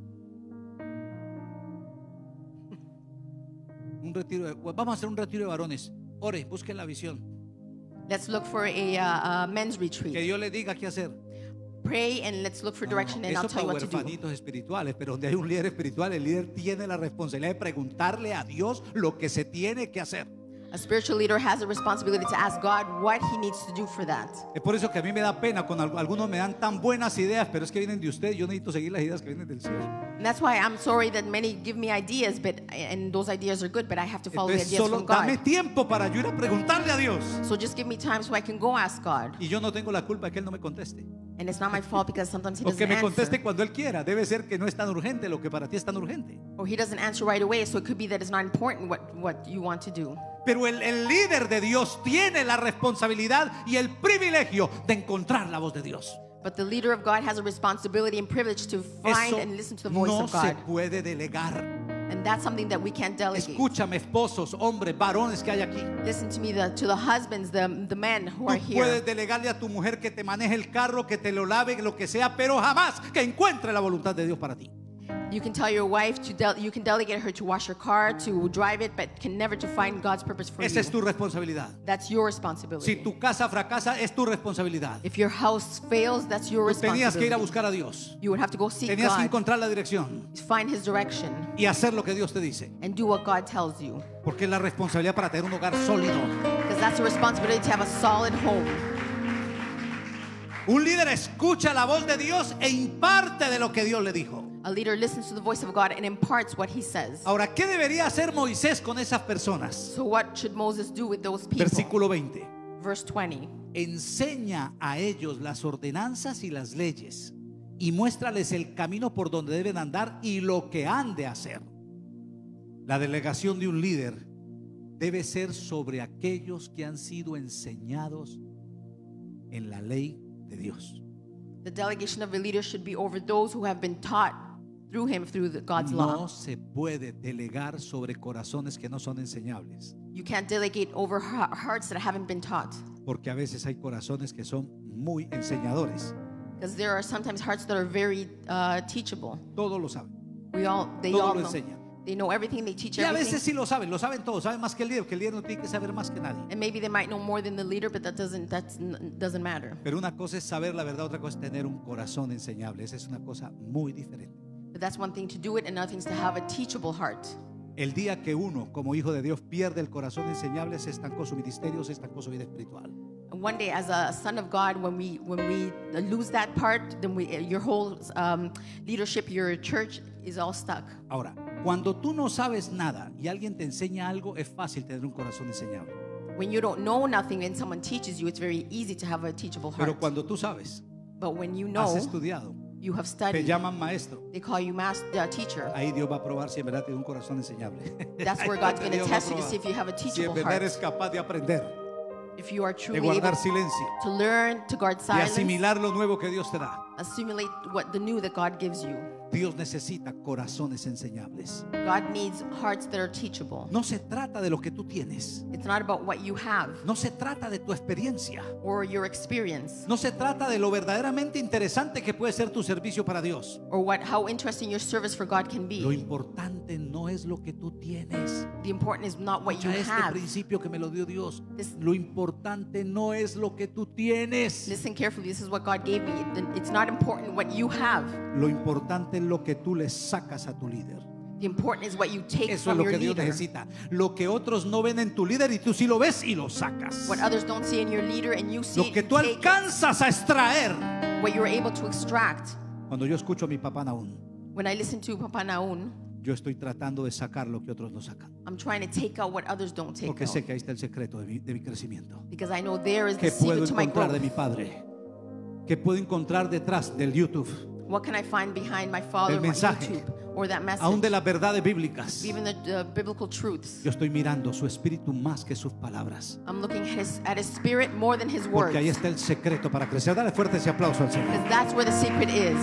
un retiro de, vamos a hacer un retiro de varones. Ore, busquen la visión. Let's look for a, uh, a men's Que retreat. Dios les diga qué hacer. Pray and let's look for No, direction, no, and I'll eso tell you para what to do. huerfanitos espirituales, pero donde hay un líder espiritual, el líder tiene la responsabilidad de preguntarle a Dios lo que se tiene que hacer. A spiritual leader has a responsibility to ask God what he needs to do for that. Es por eso que a mí me da pena cuando algunos me dan tan buenas ideas, pero es que vienen de usted. Yo necesito seguir las ideas que vienen del cielo. And that's why I'm sorry that many give me ideas, but and those ideas are good, but I have to follow Entonces the ideas solo from dame God. tiempo para yo ir a preguntarle a Dios. So just give me time so I can go ask God. Y yo no tengo la culpa de que Él no me conteste. And it's not my fault because sometimes he O que doesn't me conteste answer. cuando Él quiera. Debe ser que no es tan urgente lo que para ti es tan urgente. Or he doesn't answer right away, so it could be that it's not important what, what you want to do. Pero el, el líder de Dios tiene la responsabilidad y el privilegio de encontrar la voz de Dios. But the leader of God has a responsibility and privilege to find Eso and listen to the voice no of se God. puede delegar. And that's something that we can't delegate. Escúchame, esposos, hombres, varones que hay aquí. Listen to me, the, to the husbands, the, the men who are Tú here. puedes delegarle a tu mujer que te maneje el carro, que te lo lave, lo que sea, pero jamás que encuentre la voluntad de Dios para ti. You can tell your wife to del- you can delegate her to wash her car, to drive it, but can never to find God's purpose for Esa you. es tu responsabilidad. That's your Si responsibility. tu casa fracasa, es tu responsabilidad. If your house fails, that's your Tú tenías que ir a responsibility. buscar a Dios. You would have to go seek Tenías que God, encontrar la dirección find His direction, y hacer lo que Dios te dice. and do what God tells you. Porque es la responsabilidad para tener un hogar sólido. Because that's the responsibility to have a solid home. Un líder escucha la voz de Dios e imparte de lo que Dios le dijo. A leader listens to the voice of God and imparts what he says. Ahora, ¿qué debería hacer Moisés con esas personas? So what should Moses do with those people? Versículo veinte. Verse twenty. Enseña a ellos las ordenanzas y las leyes y muéstrales el camino por donde deben andar y lo que han de hacer. La delegación de un líder debe ser sobre aquellos que han sido enseñados en la ley de Dios. The delegation of a leader should be over those who have been taught through him through the, God's No law. se puede delegar sobre corazones que no son enseñables, You can't delegate over ha- hearts that haven't been taught. porque a veces hay corazones que son muy enseñadores. Because there are sometimes hearts that are very uh, teachable. Todos lo saben. We all, they Todo all lo know. enseñan. They know everything, they teach Y a everything. veces sí lo saben, lo saben todos, saben más que el líder, que el líder no tiene que saber más que nadie. And maybe they might know more than the leader, but that doesn't, that's, n- doesn't matter. Pero una cosa es saber la verdad, otra cosa es tener un corazón enseñable. Esa es una cosa muy diferente. But that's one thing to do it, and another thing is to have a teachable heart. El día que uno, como hijo de Dios, pierde el corazón enseñable, se estancó su ministerio, se estancó su vida espiritual. And one day, as a son of God, when we when we lose that part, then we, your whole um, leadership, your church is all stuck. Ahora, cuando tú no sabes nada y alguien te enseña algo, es fácil tener un corazón enseñable. When you don't know nothing and someone teaches you, it's very easy to have a teachable Pero heart. cuando tú sabes, But when you has know, estudiado, you have te studied, llaman maestro, they call you master, uh, teacher. ahí Dios va a probar si en verdad tienes un corazón enseñable. That's where Ahí God's donde going to Dios va a test you to probar see if you have a si en teachable verdad heart. eres capaz de aprender, If you are de truly able guardar silencio, to learn, to guard de silence, asimilar lo nuevo que Dios te da. assimilate what the new that God gives you. Dios necesita corazones enseñables. God needs hearts that are teachable. No se trata de lo que tú tienes, It's not about what you have no se trata de tu experiencia, or your experience no se trata de lo verdaderamente interesante que puede ser tu servicio para Dios. or what how interesting your service for God can Lo be. importante no es lo que tú tienes. The important is not what you Escucha este have. principio que me lo dio Dios. This- Lo importante no es lo que tú tienes. Listen carefully. This is what God gave me. It- It's not important what you have. Lo importante es lo que tú le sacas a tu líder. The important is what you take Eso es from lo your que Dios leader. necesita. Lo que otros no ven en tu líder y tú sí lo ves y lo sacas. What others don't see in your leader and you see Lo it, que you tú take it. alcanzas a extraer. What you're able to extract. Cuando yo escucho a mi papá Nahum, When I listen to Papa Naun, yo estoy tratando de sacar lo que otros no sacan. I'm trying to take out what others don't take Porque out. sé que ahí está el secreto de mi, de mi crecimiento. Because I know there is the ¿Qué puedo secret to my encontrar de growth. mi padre? ¿Qué puedo encontrar detrás del YouTube? What can I find behind my father Del on mensaje. YouTube or that message? Aún de las verdades bíblicas. Even the, the biblical truths. Yo estoy mirando su espíritu más que sus palabras. I'm looking at his, at his spirit more than his words. Porque ahí está el secreto para crecer. Dale fuerte ese aplauso al Señor. Because that's where the secret is.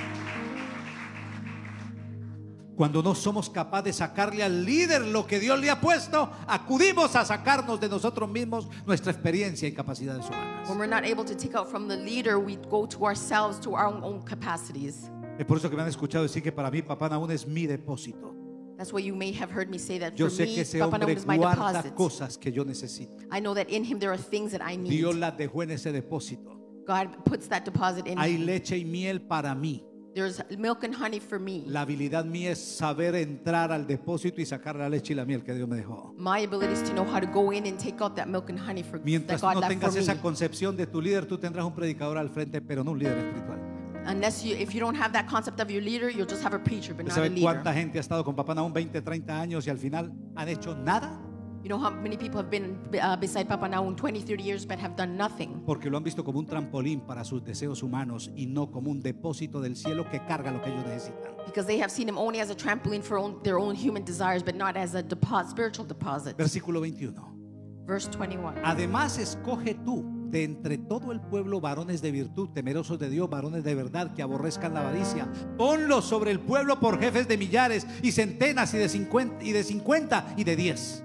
Cuando no somos capaces de sacarle al líder lo que Dios le ha puesto, acudimos a sacarnos de nosotros mismos nuestra experiencia y capacidades humanas. When we're not able to take out from the leader, we go to ourselves, to our own, own capacities. Es por eso que me han escuchado decir que para mí Papá Naún es mi depósito. That's why you may have heard me say that Yo for sé me, que ese Papa Naum hombre is my guarda deposit. cosas que yo necesito. I know that in him there are things that I need. Dios las dejó en ese depósito. God puts that deposit in Hay him. leche y miel para mí. There's milk and honey for me. La habilidad mía es saber entrar al depósito y sacar la leche y la miel que Dios me dejó. My ability is to know how to go in and take out that milk and honey for, that Mientras God no left for tengas esa me. concepción de tu líder, tú tendrás un predicador al frente, pero no un líder espiritual. Unless you, if you don't have that concept of your leader, you'll just have a preacher, but ¿Usted not a sabe leader. cuánta gente ha estado con Papá Naún veinte, treinta años y al final han hecho nada? You know how many people have been uh, beside Papa Naum twenty, thirty years but have done nothing? Porque lo han visto como un trampolín para sus deseos humanos y no como un depósito del cielo que carga lo que ellos necesitan. Because they have seen him only as a trampoline for own, their own human desires, but not as a deposit, spiritual deposit. Versículo veintiuno. Verse twenty-one. Además, escoge tú de entre todo el pueblo varones de virtud, temerosos de Dios, varones de verdad, que aborrezcan la avaricia. Ponlos sobre el pueblo por jefes de millares y centenas y de cincuenta y de cincuenta y de diez.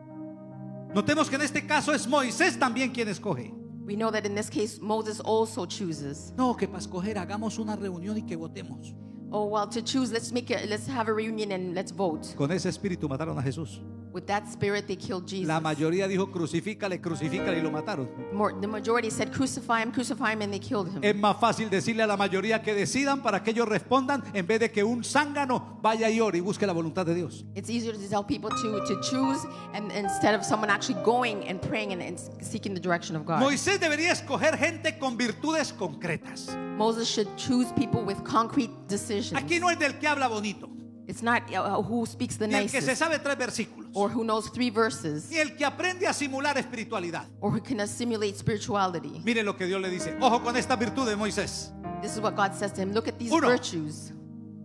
Notemos que en este caso es Moisés también quien escoge. We know that in this case, Moses also chooses. No, que para escoger hagamos una reunión y que votemos. Oh, well, to choose, let's make it, let's have a reunion and let's vote. Con ese espíritu mataron a Jesús. With that spirit, they killed Jesus. La mayoría dijo crucifícale, crucifícale y lo mataron. More, the majority said, crucify him, crucify him, and they killed him. Es más fácil decirle a la mayoría que decidan para que ellos respondan en vez de que un zángano vaya y ore y busque la voluntad de Dios. It's easier to tell people to, to choose and instead of someone actually going and praying and, and seeking the direction of God. Moisés debería escoger gente con virtudes concretas. Moses should choose people with concrete decisions. Aquí no es del que habla bonito, It's not uh, who speaks the ni el que se nicest sabe tres versículos, or who knows three verses ni el que aprende a simular espiritualidad. or who can assimilate spirituality. Mire lo que Dios le dice. Ojo con esta virtud de Moisés. This is what God says to him. Look at these Uno. virtues.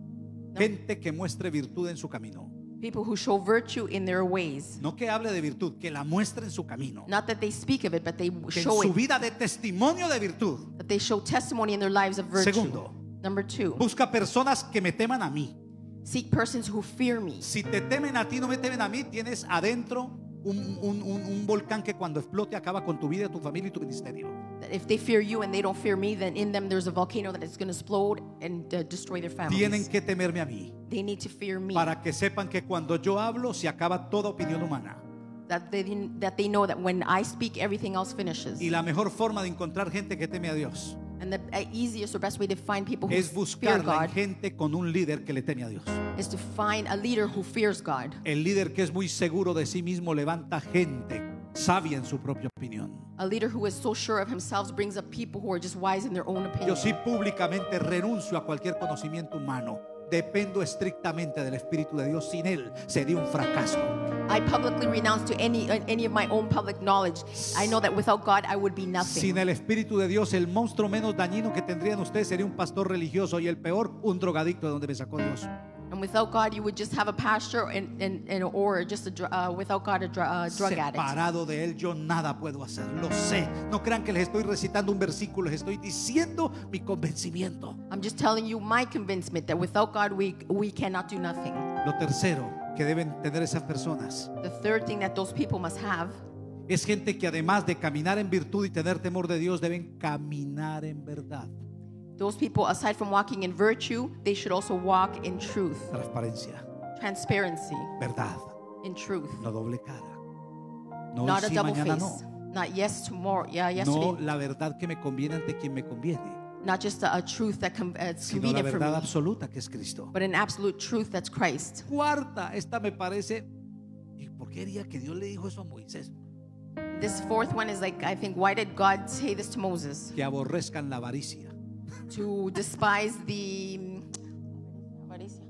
Gente que muestre virtud en su camino. People who show virtue in their ways. No que hable de virtud, que la muestre en su camino. Not that they speak of it, but they Que en show su it. vida de testimonio de virtud. That they show testimony in their lives of virtue. Segundo. Number two, Busca personas que me teman a mí. seek persons who fear me. Si te temen a ti, no me temen a mí, tienes adentro un, un- un- un volcán que cuando explote acaba con tu vida, tu familia y tu ministerio. That if they fear you and they don't fear me, then in them there's a volcano that is going to explode and uh, destroy their Tienen families. que temerme a mí They need to fear me. para que sepan que cuando yo hablo se acaba toda opinión humana. That they, that they know that when I speak, everything else finishes. Y la mejor forma de encontrar gente que teme a Dios And the uh, easiest or best way to find people who es fear buscarla en God gente con un líder que le teme a Dios. is to find a leader who fears God. El líder que es muy seguro de sí mismo levanta gente sabia en su propia opinión. A leader who is so sure of himself brings up people who are just wise in their own opinion. Yo sí públicamente renuncio a cualquier conocimiento humano. Dependo estrictamente del Espíritu de Dios. Sin él sería un fracaso. I publicly renounce to any uh, any of my own public knowledge. I know that without God I would be nothing. Sin el Espíritu de Dios, el monstruo menos dañino que tendrían ustedes sería un pastor religioso y el peor, un drogadicto de donde me sacó Dios. And without God you would just have a pastor and, and, and or just a dr- uh, without God a dr- uh, drug addict. Separado de él yo nada puedo hacer, lo sé. No crean que les estoy recitando un versículo, les estoy diciendo mi convencimiento. I'm just telling you my convincement that without God we we cannot do nothing. Lo tercero que deben tener esas personas The third thing that those people must have es gente que además de caminar en virtud y tener temor de Dios, deben caminar en verdad. Those people, aside from walking in virtue, they should also walk in truth, Transparencia, transparency, verdad, in truth. no doble cara. No Not hoy a sí, double mañana face. no. Not yes tomorrow, yeah, No yesterday. la verdad que me conviene ante quien me conviene, Not just a, a truth that com- uh, it's sino la convenient for verdad me, absoluta que es Cristo. but an absolute truth that's Christ. Cuarta, esta me parece, ¿y por qué diría que Dios le dijo eso a Moisés? This fourth one is like, I think, why did God say this to Moses? Que aborrezcan la avaricia. To despise the avaricia.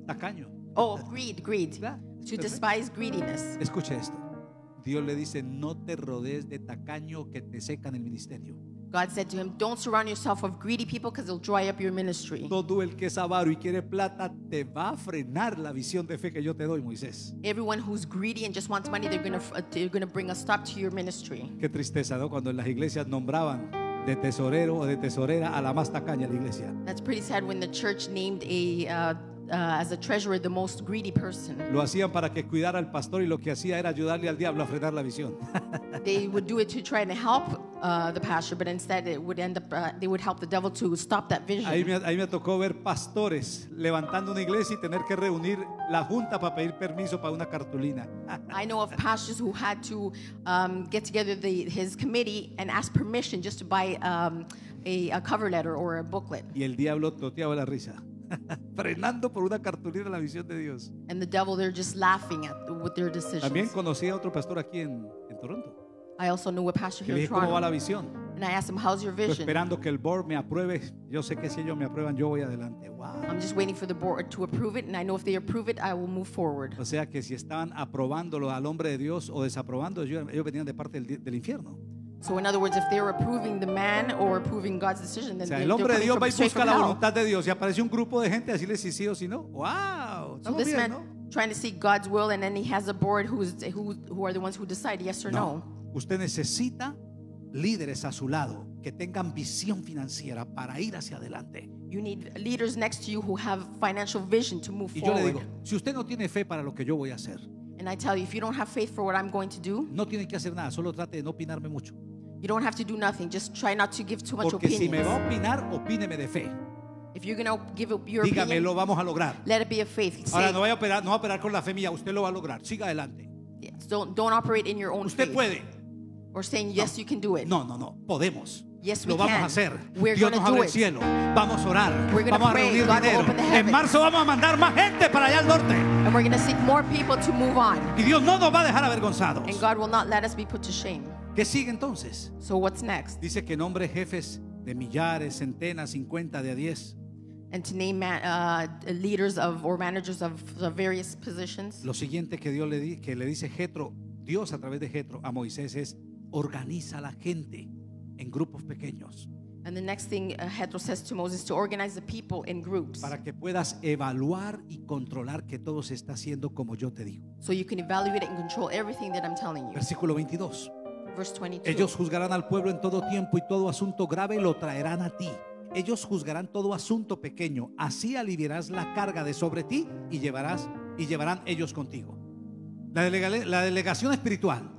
tacaño. Oh, greed, greed. ¿Verdad? To Perfecto. despise greediness. Escuche esto. Dios le dice, no te rodees de tacaño que te secan el ministerio. God said to him, don't surround yourself with greedy people because they'll dry up your ministry. Todo el que es avaro y quiere plata te va a frenar la visión de fe que yo te doy, Moisés. Everyone who's greedy and just wants money, they're gonna uh, they're gonna bring a stop to your ministry. Qué tristeza, ¿no? Cuando en las iglesias nombraban de tesorero o de tesorera a la más tacaña de la iglesia. That's pretty sad when the church named a uh, uh, as a treasurer the most greedy person. Lo hacían para que cuidara al pastor y lo que hacía era ayudarle al diablo a frenar la visión. They would do it to try to help uh, the pastor, but instead it would end up uh, they would help the devil to stop that vision. Ahí me, ahí me tocó ver pastores levantando una iglesia y tener que reunir la junta para pedir permiso para una cartulina. I know of pastors who had to um, get together the, his committee and ask permission just to buy um, a, a cover letter or a booklet. Y el diablo toteaba la risa, frenando por una cartulina la visión de Dios. And the devil, they're just laughing at with their También decisions. conocí a otro pastor aquí en, en Toronto. I also knew a pastor Que here le in dije, ¿cómo va la Toronto, visión? and I asked him, "How's your Estoy vision?" esperando que el board me apruebe. Yo sé que si ellos me aprueban, yo voy adelante. Wow. I'm just waiting for the board to approve it, and I know if they approve it, I will move forward. O sea que si estaban aprobándolo al hombre de Dios o desaprobando, ellos, ellos venían de parte del, del infierno. So in other words, if they're approving the man or approving God's decision, O then sea, they're, el they're hombre de coming Dios from, va y straight busca from la hell. voluntad de Dios y aparece un grupo de gente a decirle si sí o si no. ¡Wow! So Estamos this bien, man ¿no? trying to seek God's will, and then he has a board who's who who are the ones who decide yes or no. No. Usted necesita líderes a su lado que tengan visión financiera para ir hacia adelante. You need leaders next to you who have financial vision to move Y yo le forward. digo, si usted no tiene fe para lo que yo voy a hacer, And I tell you, if you don't have faith for what I'm going to do, no tiene que hacer nada, solo trate de no opinarme mucho. you don't have to do nothing. Just try not to give too much Porque si me va a opinions. opinar, opíneme de fe. If you're going to give up your Dígame, opinion, lo vamos a lograr. let it be a faith. Ahora Say, no vaya a operar, no va a operar con la fe mía, usted lo va a lograr. Siga adelante. yes, don't don't operate in your own Usted faith. puede. Or saying yes, you can do it. No, no, no, podemos. Yes, Lo we vamos can. a hacer. We're Dios gonna nos abre do el it. cielo. Vamos a orar. We're gonna Vamos a pray. reunir God will dinero. open the En heavens. marzo vamos a mandar más gente para allá al norte. And we're going to seek more people to move on. Y Dios no nos va a dejar avergonzados. And God will not let us be put to shame. ¿Qué sigue entonces? So what's next? Dice que nombre jefes de millares, centenas, cincuenta, de a diez. And to name man, uh, leaders of or managers of, of various positions. Lo siguiente que Dios le, di, que le dice Jetro, Dios a través de Jetro a Moisés es organiza a la gente en grupos pequeños And the next thing uh, Jethro says to Moses to organize the people in groups para que puedas evaluar y controlar que todo se está haciendo como yo te digo. so you can evaluate and control everything that I'm telling you. Versículo veintidós. Verse twenty-two. Ellos juzgarán al pueblo en todo tiempo y todo asunto grave lo traerán a ti. Ellos juzgarán todo asunto pequeño. Así aliviarás la carga de sobre ti y llevarás y llevarán ellos contigo. La, delega- la delegación espiritual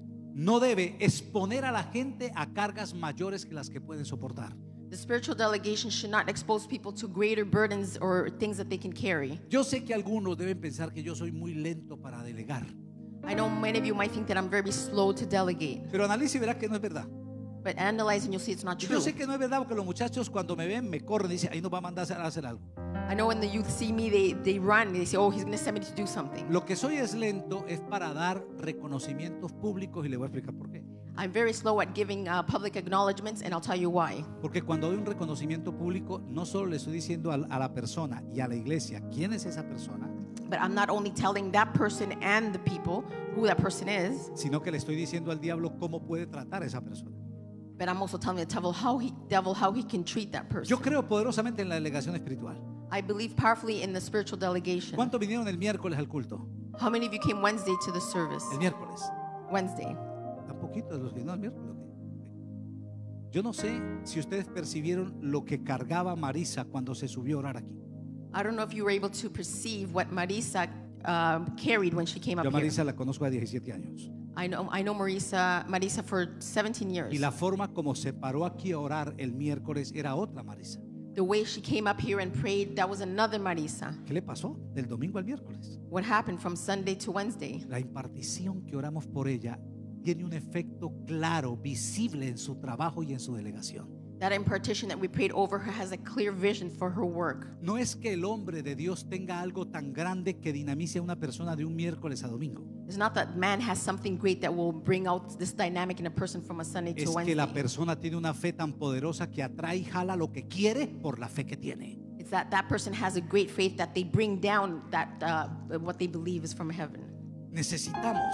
no debe exponer a la gente a cargas mayores que las que pueden soportar. The spiritual delegation should not expose people to greater burdens or things that they can carry. Yo sé que algunos deben pensar que yo soy muy lento para delegar, I know many of you might think that I'm very slow to delegate, pero analice y verá que no es verdad. but analyzing you'll see it's not Yo true. sé que no es verdad porque los muchachos cuando me ven me corren y dicen, ahí nos va a mandar a hacer algo. I know when the youth see me, they, they run. They say, oh, he's going to send me to do something. Lo que soy es lento es para dar reconocimientos públicos y le voy a explicar por qué. I'm very slow at giving uh, public acknowledgments, and I'll tell you why. Porque cuando doy un reconocimiento público, no solo le estoy diciendo a, a la persona y a la iglesia quién es esa persona, But I'm not only telling that person and the people who that person is, sino que le estoy diciendo al diablo cómo puede tratar a esa persona. but I'm also telling the devil how he, devil how he can treat that person. Yo creo poderosamente en la delegación espiritual. I believe powerfully in the spiritual delegation. ¿Cuántos vinieron el miércoles al culto? How many of you came Wednesday to the service? El miércoles. Wednesday. Tan poquitos los que no el miércoles. Yo no sé si ustedes percibieron lo que cargaba Marisa cuando se subió a orar aquí. I don't know if you were able to perceive what Marisa um, carried when she came up Yo a here. Marisa la conozco a diecisiete años. I know I know Marisa Marisa for seventeen years. Y la forma como se paró aquí a orar el miércoles era otra Marisa. The way she came up here and prayed, that was another Marisa. ¿Qué le pasó del domingo al miércoles? What happened from Sunday to Wednesday? La impartición que oramos por ella tiene un efecto claro, visible en su trabajo y en su delegación. That impartition that we prayed over her has a clear vision for her work. No es que el hombre de Dios tenga algo tan grande que dinamice a una persona de un miércoles a domingo. It's not that man has something great that will bring out this dynamic in a person from a Sunday to Es que Wednesday. la persona tiene una fe tan poderosa que atrae y jala lo que quiere por la fe que tiene. It's It's that that person has a great faith that they bring down that uh, what they believe is from heaven. Necesitamos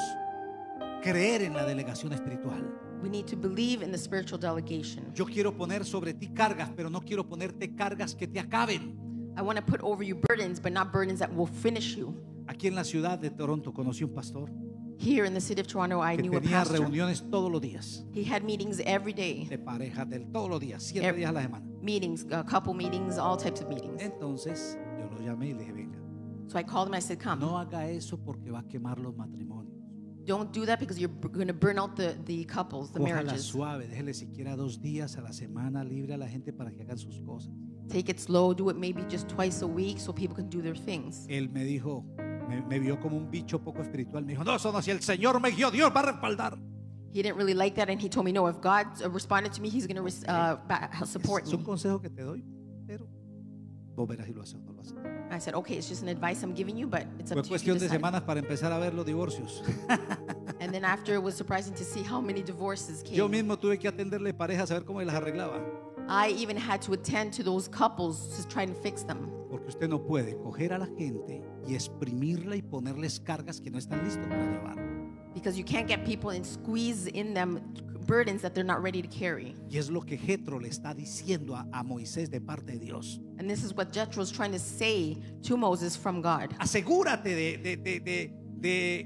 creer en la delegación espiritual. We need to believe in the spiritual delegation. Yo quiero poner sobre ti cargas, pero no quiero ponerte cargas que te acaben. I want to put over you burdens, but not burdens that will finish you. Aquí en la ciudad de Toronto conocí un pastor Here in the city of Toronto, I que knew a tenía pastor. reuniones todos los días He had meetings every day, de parejas, de todos los días, siete Every- días a la semana. meetings, uh, couple meetings, all types of meetings. Entonces yo lo llamé y le dije, venga, So I called him. I said, "Come, no haga eso porque va a quemar los matrimonios. don't do that because you're going to burn out the the couples, the Cójala marriages. suave, déjele siquiera dos días a la semana libre a la gente para que hagan sus cosas. Take it slow. Do it maybe just twice a week so people can do their things." Él me dijo, me, me vio como un bicho poco espiritual. Me dijo, no, eso no, si el Señor me guió, Dios va a respaldar. He didn't really like that, and he told me, "No, if God uh, responded to me, He's going to uh, ba- support Es un me." consejo que te doy, pero vos verás si lo haces o no lo haces. I said, "Okay, it's just an advice I'm giving you, but it's up Fue to you to cuestión de decide." semanas para empezar a ver los divorcios. And then after, it was surprising to see how many divorces Yo came. mismo tuve que atenderle parejas a ver cómo las arreglaba. I even had to attend to those couples to try and fix them. Porque usted no puede coger a la gente y exprimirla y ponerles cargas que no están listos para llevar. Because you can't get people and squeeze in them burdens that they're not ready to carry. Y es lo que Jetro le está diciendo a, a Moisés de parte de Dios. And this is what Jethro is trying to say to Moses from God. Asegúrate de, de, de, de, de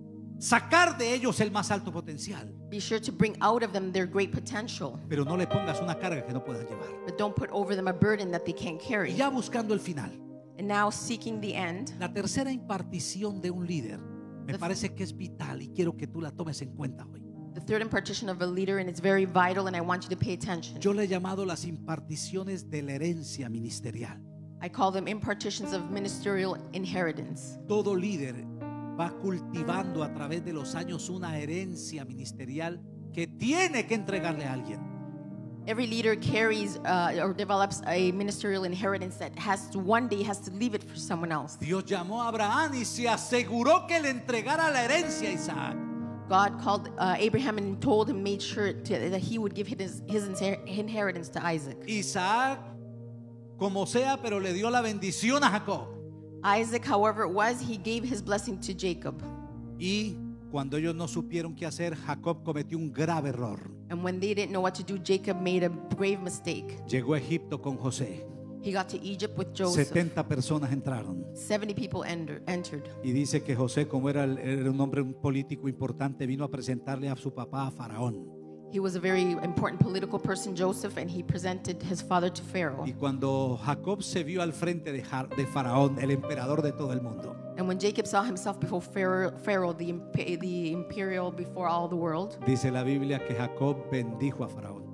sacar de ellos el más alto potencial, Be sure to bring out of them their great potential, pero no le pongas una carga que no puedas llevar. but don't put over them a burden that they can't Y carry. ya buscando el final, And now seeking the end, la tercera impartición de un líder me parece que es vital y quiero que tú la tomes en cuenta hoy. the third impartition of a leader, and it's very vital, and I want you to pay attention. Yo le he llamado las imparticiones de la herencia ministerial. I call them impartitions of ministerial inheritance. Todo líder va cultivando a través de los años una herencia ministerial que tiene que entregarle a alguien. Every leader carries uh, or develops a ministerial inheritance that has to one day has to leave it for someone else. Dios llamó a Abraham y se aseguró que le entregara la herencia a Isaac. God called uh, Abraham and told him, made sure to, that he would give his, his inheritance to Isaac. Isaac, como sea, pero le dio la bendición a Jacob. Isaac, however it was, he gave his blessing to Jacob. Y cuando ellos no supieron qué hacer, Jacob cometió un grave error. And when they didn't know what to do, Jacob made a grave mistake. Llegó a Egipto con José. He got to Egypt with Joseph. setenta personas entraron. seventy people enter, entered. Y dice que José, como era, el- era un hombre un político importante, vino a presentarle a su papá, a Faraón. He was a very important political person, Joseph, and he presented his father to Pharaoh. Y cuando Jacob se vio al frente de, Ja- de Faraón, el emperador de todo el mundo, And when Jacob saw himself before Pharaoh, Pharaoh the, imp- the imperial before all the world, dice la Biblia que Jacob bendijo a Faraón.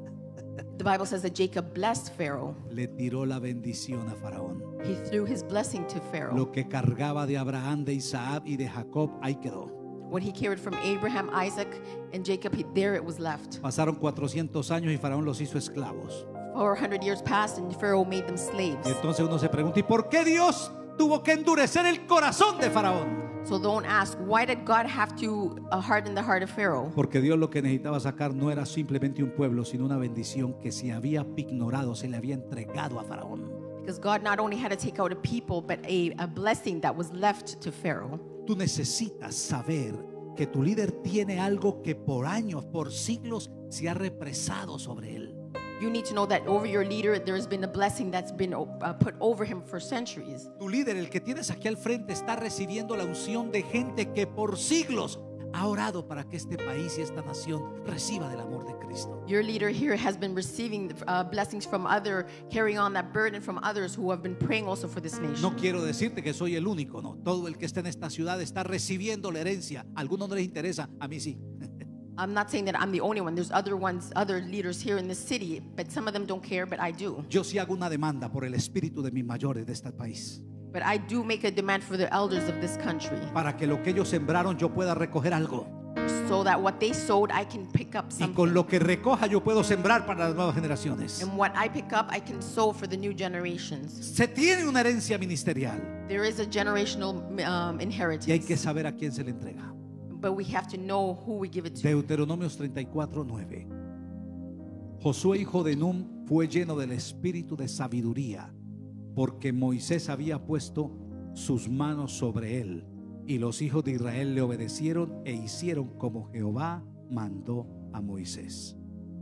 the Bible says that Jacob blessed Pharaoh. Le tiró la bendición a Faraón. He threw his blessing to Pharaoh. Lo que cargaba de Abraham, de Isaac y de Jacob, ahí quedó. What he carried from Abraham, Isaac, and Jacob, he, there it was left. Pasaron cuatrocientos años y Faraón los hizo esclavos. four hundred years passed and Pharaoh made them slaves. Y entonces uno se pregunta, ¿y por qué Dios tuvo que endurecer el corazón de Faraón? So don't ask, why did God have to uh, harden the heart of Pharaoh? Porque Dios lo que necesitaba sacar no era simplemente un pueblo, sino una bendición que se había ignorado, se le había entregado a Faraón. Because God not only had to take out a people, but a, a blessing that was left to Pharaoh. Tú necesitas saber que tu líder tiene algo que por años, por siglos se ha represado sobre él. You need to know that over your leader, there's been a blessing that's been uh, put over him for centuries. Tu líder, el que tienes aquí al frente, está recibiendo la unción de gente que por siglos ha orado para que este país y esta nación reciba del amor de Cristo. Your leader here has been receiving uh, blessings from other, carrying on that burden from others who have been praying also for this nation. No quiero decirte que soy el único, no. Todo el que está en esta ciudad está recibiendo la herencia. A algunos no les interesa, a mí sí. I'm not saying that I'm the only one. There's other ones, other leaders here in the city, but some of them don't care, but I do. Yo sí hago una demanda por el espíritu de mis mayores de este país, But I do make a demand for the elders of this country, para que lo que ellos sembraron yo pueda recoger algo. so that what they sowed, I can pick up Y something. con lo que recoja yo puedo sembrar para las nuevas generaciones. And what I pick up, I can sow for the new generations. Se tiene una herencia ministerial There is a generational um, inheritance, y hay que saber a quién se le entrega. but we have to know who we give it to. Deuteronomios treinta y cuatro, nueve. Josué, hijo de Nun, fue lleno del espíritu de sabiduría porque Moisés había puesto sus manos sobre él, y los hijos de Israel le obedecieron e hicieron como Jehová mandó a Moisés.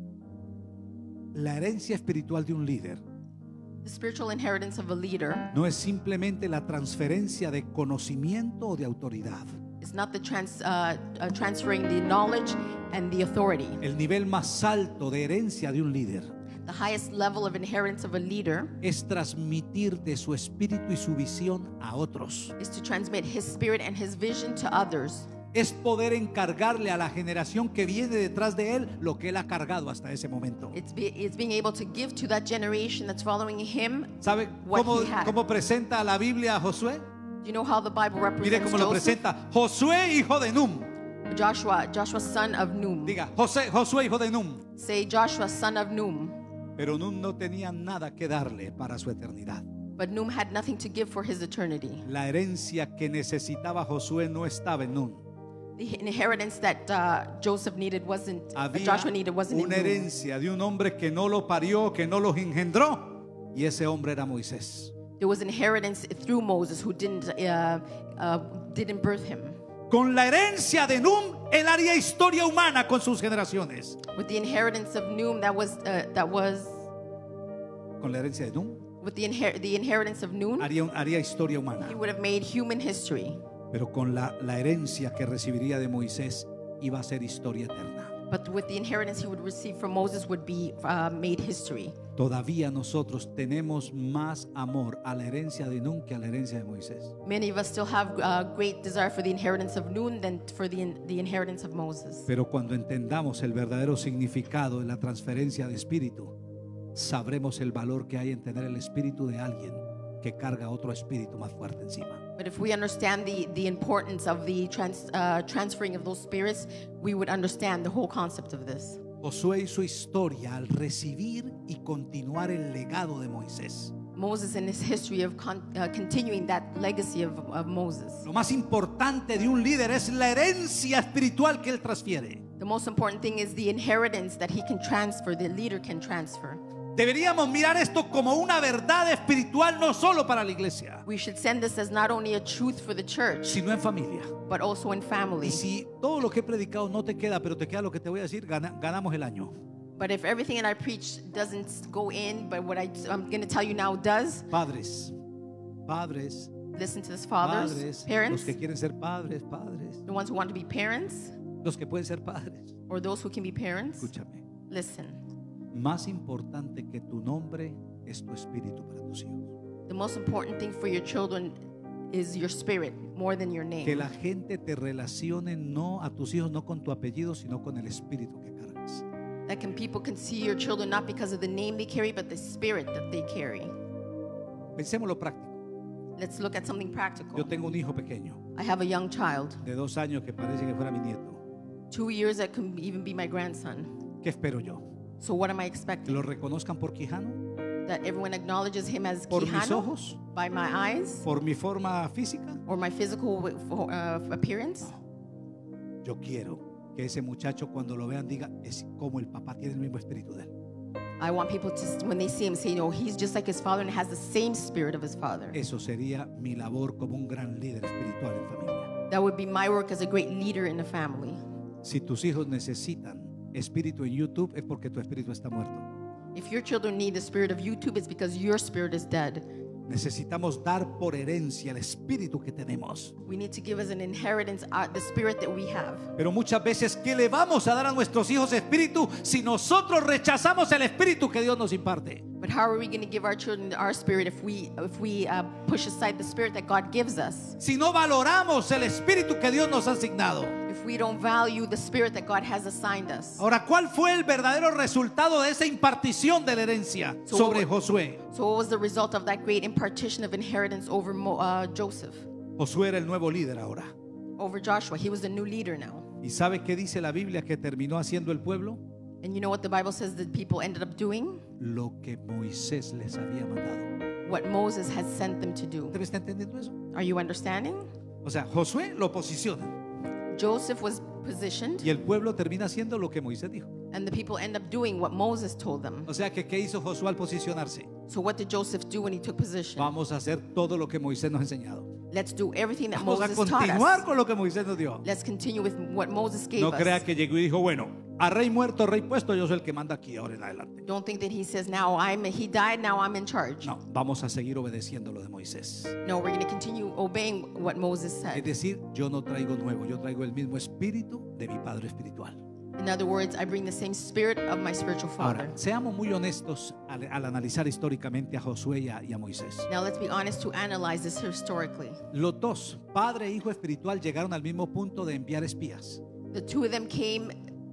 La herencia espiritual de un líder The spiritual inheritance of a leader no es simplemente la transferencia de conocimiento o de autoridad. is not the trans, uh, uh, transferring the knowledge and the authority. El nivel más alto de herencia de un líder The highest level of inheritance of a leader es transmitir de su espíritu y su visión a otros. is to transmit his spirit and his vision to others. Es poder encargarle a la generación que viene detrás de él lo que él ha cargado hasta ese momento. It's, be, it's being able to give to that generation that's following him. ¿Sabe What cómo, he had. cómo presenta la Biblia a Josué? Do you know how the Bible Mire represents cómo lo Joseph? presenta. Josué, hijo de Num. Joshua, Joshua son of Num. Diga, José, Josué, hijo de Num. Say Joshua son of Num. Pero Num no tenía nada que darle para su eternidad. But Num had nothing to give for his eternity. La herencia que necesitaba Josué no estaba en Num. The inheritance that uh, Joseph needed wasn't, that Había Joshua needed wasn't in una Num. herencia de un hombre que no lo parió, que no los engendró, y ese hombre era Moisés. There was inheritance through Moses who didn't, uh, uh, didn't birth him. Con la herencia de Num, él haría historia humana con sus generaciones. With the inheritance of Num, that was, uh, that was Con la herencia de Num, with the, inher- the inheritance of Nun, haría, haría historia humana. he would have made human history. Pero con la, la herencia que recibiría de Moisés, iba a ser historia eterna. But with the inheritance he would receive from Moses would be uh, made history. Todavía nosotros tenemos más amor a la herencia de Nun que a la herencia de Moisés. Many of us still have uh, great desire for the inheritance of Nun than for the, in- the inheritance of Moses. Pero cuando entendamos el verdadero significado de la transferencia de espíritu, sabremos el valor que hay en tener el espíritu de alguien que carga otro espíritu más fuerte encima. But if we understand the, the importance of the trans, uh, transferring of those spirits, we would understand the whole concept of this. Josué y su historia al recibir y continuar el legado de Moisés. Moses and his history of con, uh, continuing that legacy of, of Moses. Lo más importante de un líder es la herencia espiritual que él transfiere. The most important thing is the inheritance that he can transfer, the leader can transfer. Deberíamos mirar esto como una verdad espiritual no solo para la iglesia, We should send this as not only a truth for the church, sino en familia. but also in family. Y si todo lo que he predicado no te queda, pero te queda lo que te voy a decir, gana- ganamos el año. But if everything that I preach doesn't go in, but what I, I'm going to tell you now does, Padres, padres, listen to this, fathers, padres, los parents, que quieren ser padres, padres, the ones who want to be parents, los que pueden ser padres. or those who can be parents, Escúchame, listen. más importante que tu nombre es tu espíritu para tus hijos. The most important thing for your children is your spirit more than your Que name. la gente te relacione no a tus hijos no con tu apellido, sino con el espíritu que cargas. That can people can see your children not because of the name they carry, but the spirit that they carry. Pensemos lo práctico. Let's look at something practical. Yo tengo un hijo pequeño I have a young child, de dos años que parece que fuera mi nieto. two years that can even be my grandson. ¿Qué espero yo? So what am I ¿Que expecting? lo reconozcan por Quijano? That everyone acknowledges him as ¿Por mis Quijano ojos? by my eyes ¿Por mi forma física? or my physical uh, appearance? Yo quiero que ese muchacho cuando lo vean diga, es como el papá tiene el mismo espíritu de él. I want people to, when they see him, say, no, he's just like his father and has the same spirit of his father. Eso sería mi labor como un gran líder espiritual en familia. That would be my work as a great leader in a family. Si tus hijos necesitan espíritu en YouTube es porque tu espíritu está muerto. If your children need the spirit of YouTube, it's because your spirit is dead. Necesitamos dar por herencia el espíritu que tenemos. We need to give as an inheritance uh, the spirit that we have. Pero muchas veces, ¿qué le vamos a dar a nuestros hijos espíritu si nosotros rechazamos el espíritu que Dios nos imparte? But how are we going to give our children our spirit if we if we uh, push aside the spirit that God gives us? Si no valoramos el espíritu que Dios nos ha asignado. If we don't value the spirit that God has assigned us. Ahora, ¿cuál fue el verdadero resultado de esa impartición de la herencia So sobre what- Josué? So what was the result of that great impartition of inheritance over Mo, uh, Joseph? Josué era el nuevo líder ahora. Over Joshua. He was the new leader now. ¿Y sabe qué dice la Biblia que terminó haciendo el pueblo? And you know what the Bible says that people ended up doing? Lo que Moisés les había mandado. What Moses has sent them to do. ¿Usted me está entendiendo eso? Are you understanding? O sea, Josué lo posiciona Joseph was positioned y el pueblo termina haciendo lo que Moisés dijo. And the people end up doing what Moses told them. O sea que, ¿qué hizo Josué al posicionarse? So what did Joseph do when he took position? Vamos a hacer todo lo que Moisés nos ha enseñado. Let's do everything that Vamos a Moses taught continuar us. con lo que Moisés nos dio. Let's continue with what Moses gave No crea us. que llegó y dijo, bueno, a rey muerto, rey puesto, yo soy el que manda aquí ahora en adelante. Don't think that he says, now I'm, he died, now I'm in charge. No, vamos a seguir obedeciendo lo de Moisés. No, we're going to continue obeying what Moses Es said. decir, yo no traigo nuevo, yo traigo el mismo espíritu de mi Padre espiritual. In other words, I bring the same spirit of my spiritual father. Ahora, seamos muy honestos al, al analizar históricamente a Josué y a, y a Moisés. Now let's be honest to analyze this historically. Los dos, padre e hijo espiritual, llegaron al mismo punto de enviar espías. The two of them came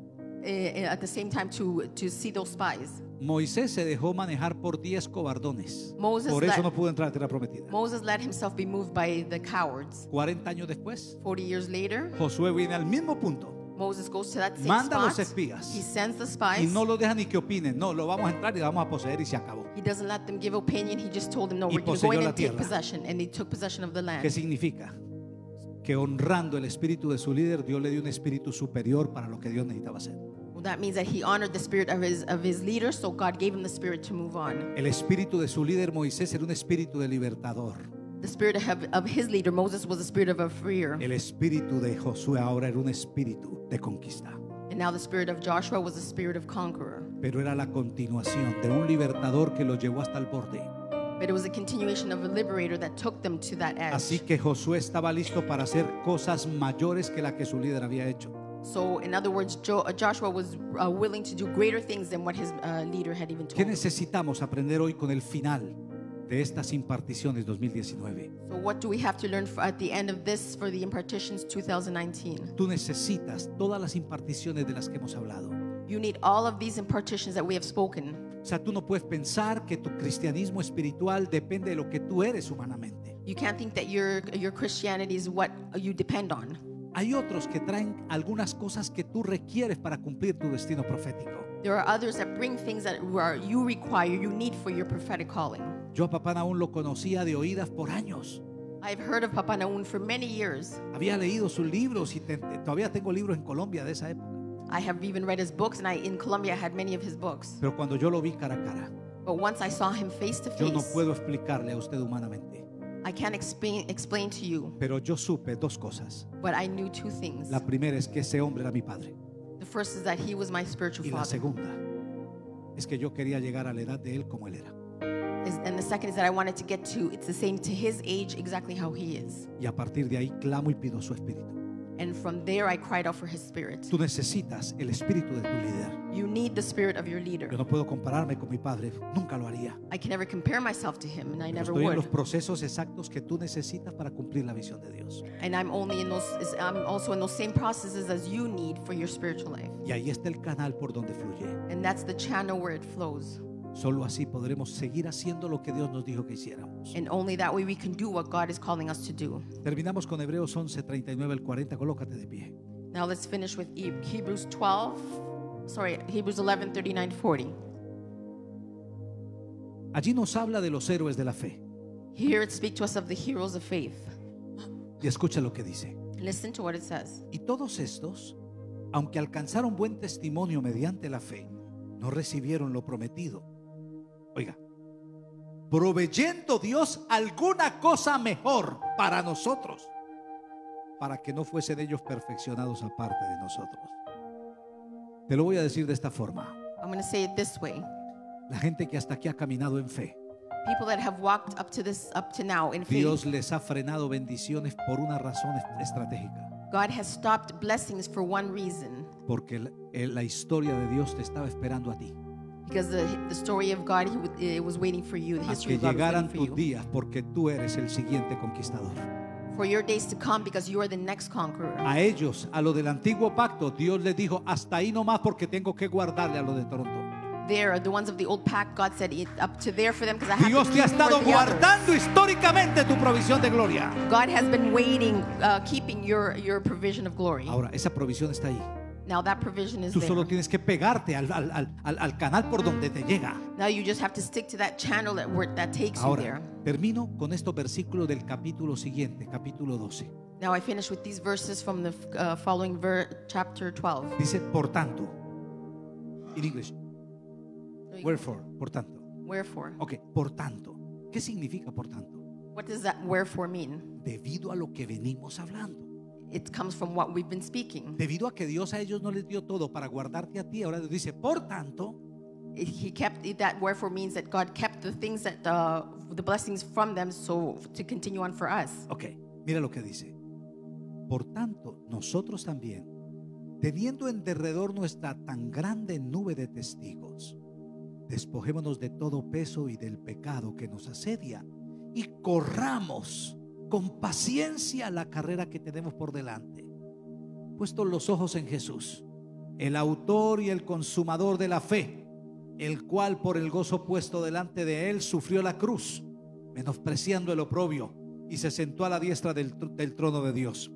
uh, at the same time to, to see those spies. Moisés se dejó manejar por diez cobardones. Moses Por eso let- no pudo entrar a la tierra prometida. Moses let himself be moved by the cowards. cuarenta años después, Forty years later, Josué viene al mismo punto Moses goes to that same Manda a los spot. espías. He sends the y spies. no lo deja ni que opinen. No, lo vamos a entrar y lo vamos a poseer y se acabó. He doesn't let them give opinion. He just told them, no, Y we're going to poseyó go in la and take tierra. possession. And they took possession of the ¿Qué land. significa? Que honrando el espíritu de su líder, Dios le dio un espíritu superior para lo que Dios necesitaba hacer. Well, that means that he honored the spirit of his, of his leader, so God gave him the spirit to move on. El espíritu de su líder Moisés era un espíritu de libertador. The spirit of, of his leader, Moses, was the spirit of a freer. El espíritu de Josué ahora era un espíritu de conquista. And now the spirit of Joshua was the spirit of conqueror. Pero era la continuación de un libertador que lo llevó hasta el borde. But it was a continuation of a liberator that took them to that edge. Así que Josué estaba listo para hacer cosas mayores que la que su líder había hecho. So, in other words, jo- uh, Joshua was uh, willing to do greater things than what his uh, leader had even ¿Qué told him. necesitamos aprender hoy con el final de estas imparticiones dos mil diecinueve? So, what do we have to learn for, at the end of this for the impartitions twenty nineteen? Tú necesitas todas las imparticiones de las que hemos hablado. You need all of these impartitions that we have spoken. O sea, tú no puedes pensar que tu cristianismo espiritual depende de lo que tú eres humanamente. You can't think that your your Christianity is what you depend on. Hay otros que traen algunas cosas que tú requieres para cumplir tu destino profético. There are others that bring things that are, you require, you need for your prophetic calling. Yo a Papá Nahum lo conocía de oídas por años. I've heard of Papa Nahum for many years. Había leído sus libros y te- te- todavía tengo libros en Colombia de esa época. I have even read his books, and I in Colombia I had many of his books. Pero cuando yo lo vi cara a cara, But once I saw him face to yo no face, puedo explicarle a usted humanamente. I can't explain explain to you, Pero yo supe dos cosas. but I knew two things. La primera es que ese hombre era mi padre. The first is that he was my spiritual Y la father. segunda es que yo quería llegar a la edad de él como él era. Is- And the second is that I wanted to get to, it's the same to his age, exactly how he is. Y a partir de ahí clamo y pido su espíritu. And from there I cried out for his spirit. Tú necesitas el espíritu de tu líder. You need the spirit of your leader. Yo no puedo compararme con mi padre, nunca lo haría. I can never compare myself to him, and I Pero never estoy en los would. procesos exactos que tú necesitas para cumplir la visión de Dios. And I'm only in those, is- I'm also in those same processes as you need for your spiritual life. Y ahí está el canal por donde fluye. And that's the channel where it flows. Solo así podremos seguir haciendo lo que Dios nos dijo que hiciéramos. And only that way we can do what God is calling us to do. Terminamos con Hebreos once, treinta y nueve al cuarenta. Colócate de pie. Now let's finish with He- Hebrews twelve, sorry, Hebrews eleven, thirty-nine, forty. Allí nos habla de los héroes de la fe. Here it speaks to us of the heroes of faith. Y escucha lo que dice. Listen to what it says. Y todos estos, aunque alcanzaron buen testimonio mediante la fe, no recibieron lo prometido. Oiga, proveyendo Dios alguna cosa mejor para nosotros, para que no fuesen ellos perfeccionados aparte de nosotros. Te lo voy a decir de esta forma. I'm going to say it this way. La gente que hasta aquí ha caminado en fe, People that have walked up to this, up to now in faith, Dios les ha frenado bendiciones por una razón est- estratégica. God has stopped blessings for one reason. Porque la, eh, la historia de Dios te estaba esperando a ti. Because the, the story of God, he, would- it was waiting for you. The A history que of God was llegaran waiting for tus you. días, porque tú eres el siguiente conquistador. For your days to come, because you are the next conqueror. A ellos, a lo del antiguo pacto, Dios les dijo: hasta ahí nomás, porque tengo que guardarle a lo de Toronto. There, the ones of the old pact, God said, it up to there for them, because I have Dios to te ha keep for estado the others. guardando históricamente tu provisión de gloria. God has been waiting, uh, keeping your, your provision of glory. Ahora, esa provisión está ahí. Now that provision is Tú there. solo tienes que pegarte al, al- al- al- al canal por donde te llega. Now you just have to stick to that channel that, where, that takes you there. Ahora, termino con estos versículos del capítulo siguiente, capítulo doce. Now I finish with these verses from the uh, following ver- chapter twelve. Dice: por tanto, In English. Wherefore, por tanto. Wherefore. Ok, por tanto. ¿Qué significa por tanto? What does that wherefore mean? Debido a lo que venimos hablando. It comes from what we've been speaking. Debido a que Dios a ellos no les dio todo para guardarte a ti, ahora Dios dice, por tanto. He kept that wherefore means that God kept the things that uh, the blessings from them, so to continue on for us. Ok, mira lo que dice. Por tanto, nosotros también, teniendo en derredor nuestra tan grande nube de testigos, despojémonos de todo peso y del pecado que nos asedia y corramos con paciencia la carrera que tenemos por delante, puestos los ojos en Jesús, el autor y el consumador de la fe, el cual por el gozo puesto delante de él sufrió la cruz, menospreciando el oprobio, y se sentó a la diestra del, del trono de Dios.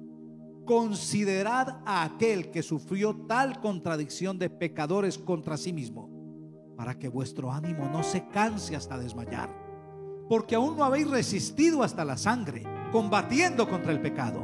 Considerad a aquel que sufrió tal contradicción de pecadores contra sí mismo, para que vuestro ánimo no se canse hasta desmayar, porque aún no habéis resistido hasta la sangre, combatiendo contra el pecado,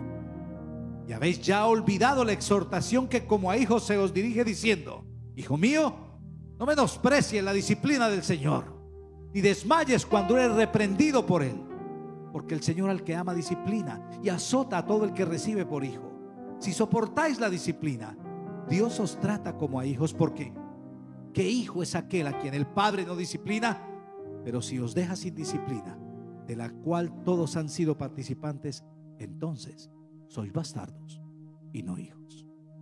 y habéis ya olvidado la exhortación que como a hijos se os dirige, diciendo: hijo mío, no menosprecies la disciplina del Señor, ni desmayes cuando eres reprendido por él, porque el Señor al que ama disciplina y azota a todo el que recibe por hijo. Si soportáis la disciplina, Dios os trata como a hijos, porque ¿qué hijo es aquel a quien el Padre no disciplina? Pero si os deja sin disciplina, de la cual todos han sido participantes, entonces sois bastardos y no hijos.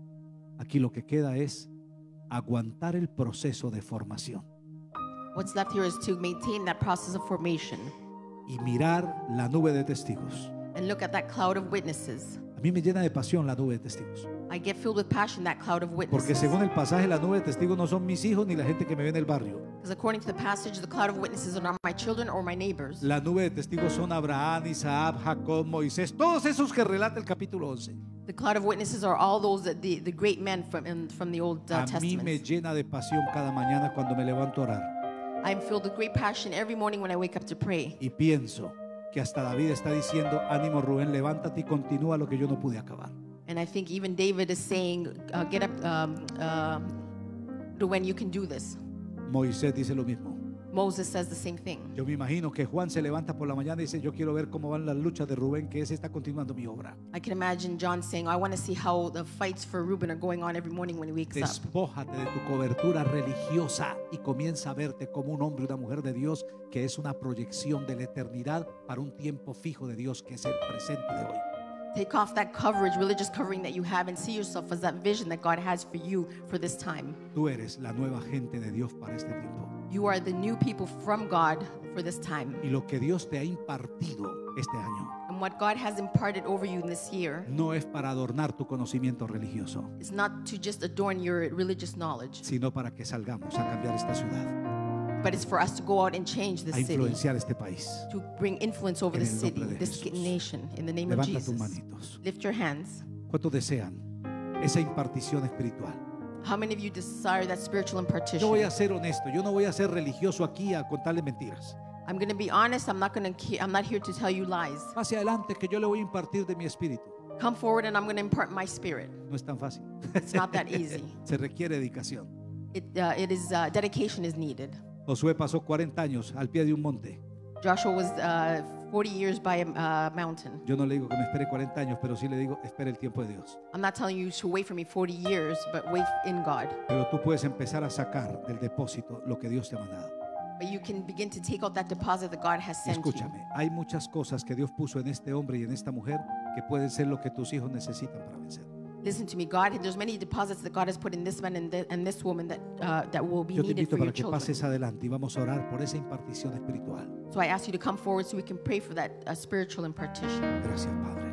Aquí lo que queda es aguantar el proceso de formación. What's left here is to maintain that process of formation y mirar la nube de testigos. and look at that cloud of witnesses. A mí me llena de pasión la nube de testigos, I get filled with passion, that cloud of porque witnesses. según el pasaje, la nube de testigos no son mis hijos ni la gente que me ve en el barrio. Because according to the passage, the cloud of witnesses are not my children or my neighbors. La nube de testigos son Abraham, Isaac, Jacob, Moisés, todos esos que relata el capítulo once. The cloud of witnesses are all those that the, the great men from in, from the Old uh, A mí me Testament. llena de pasión cada mañana cuando me levanto a orar, I am filled with great passion every morning when I wake up to pray. y pienso que hasta David está diciendo: ánimo Rubén, levántate y continúa lo que yo no pude acabar. And I think even David is saying, uh, get up, um, uh, Ruben, you can do this. Moisés dice lo mismo. Moses says the same thing. Yo me imagino que Juan se levanta por la mañana y dice: yo quiero ver cómo van las luchas de Rubén, que ese está continuando mi obra. I can imagine John saying, I want to see how the fights for Reuben are going on every morning when he wakes up. Despójate de tu cobertura religiosa y comienza a verte como un hombre y una mujer de Dios, que es una proyección de la eternidad para un tiempo fijo de Dios, que es el presente de hoy. Take off that coverage, religious covering that you have, and see yourself as that vision that God has for you for this time. Tú eres la nueva gente de Dios para este tiempo, You are the new people from God for this time. y lo que Dios te ha impartido este año And what God has imparted over you in this year no es para adornar tu conocimiento religioso, is not to just adorn your religious knowledge, sino para que salgamos a cambiar esta ciudad, but it's for us to go out and change the a city, influenciar este país. to bring influence over En the el city, nombre de this Jesús. nation, in the name of Levanta tus Jesus. manitos. Lift your hands. ¿Cuántos desean esa impartición espiritual? How many of you desire that spiritual Yo impartition? voy a ser honesto, yo no voy a ser religioso aquí a contarle mentiras. I'm going to be honest. I'm not going to. I'm not here to tell you lies. Pase adelante, que yo le voy a impartir de mi espíritu. Come forward, and I'm going to impart my spirit. No es tan fácil. It's not that easy. Se requiere dedicación. It, uh, it is uh, dedication is needed. Josué pasó cuarenta años al pie de un monte. Joshua was uh, forty years by a uh, mountain. Yo no le digo que me espere cuarenta años, pero sí le digo: espere el tiempo de Dios. I'm not telling you to wait for me forty years, but wait in God. Pero tú puedes empezar a sacar del depósito lo que Dios te ha mandado. But you can begin to take out that deposit that God has Y sent you. escúchame, hay muchas cosas que Dios puso en este hombre y en esta mujer que pueden ser lo que tus hijos necesitan para vencer. Listen to me, God. There's many deposits that God has put in this man and, th- and this woman that uh, that will be Yo te needed invito for para your que children. pases adelante y vamos a orar por esa impartición espiritual. So I ask you to come forward so we can pray for that uh, spiritual impartition. Gracias, Padre.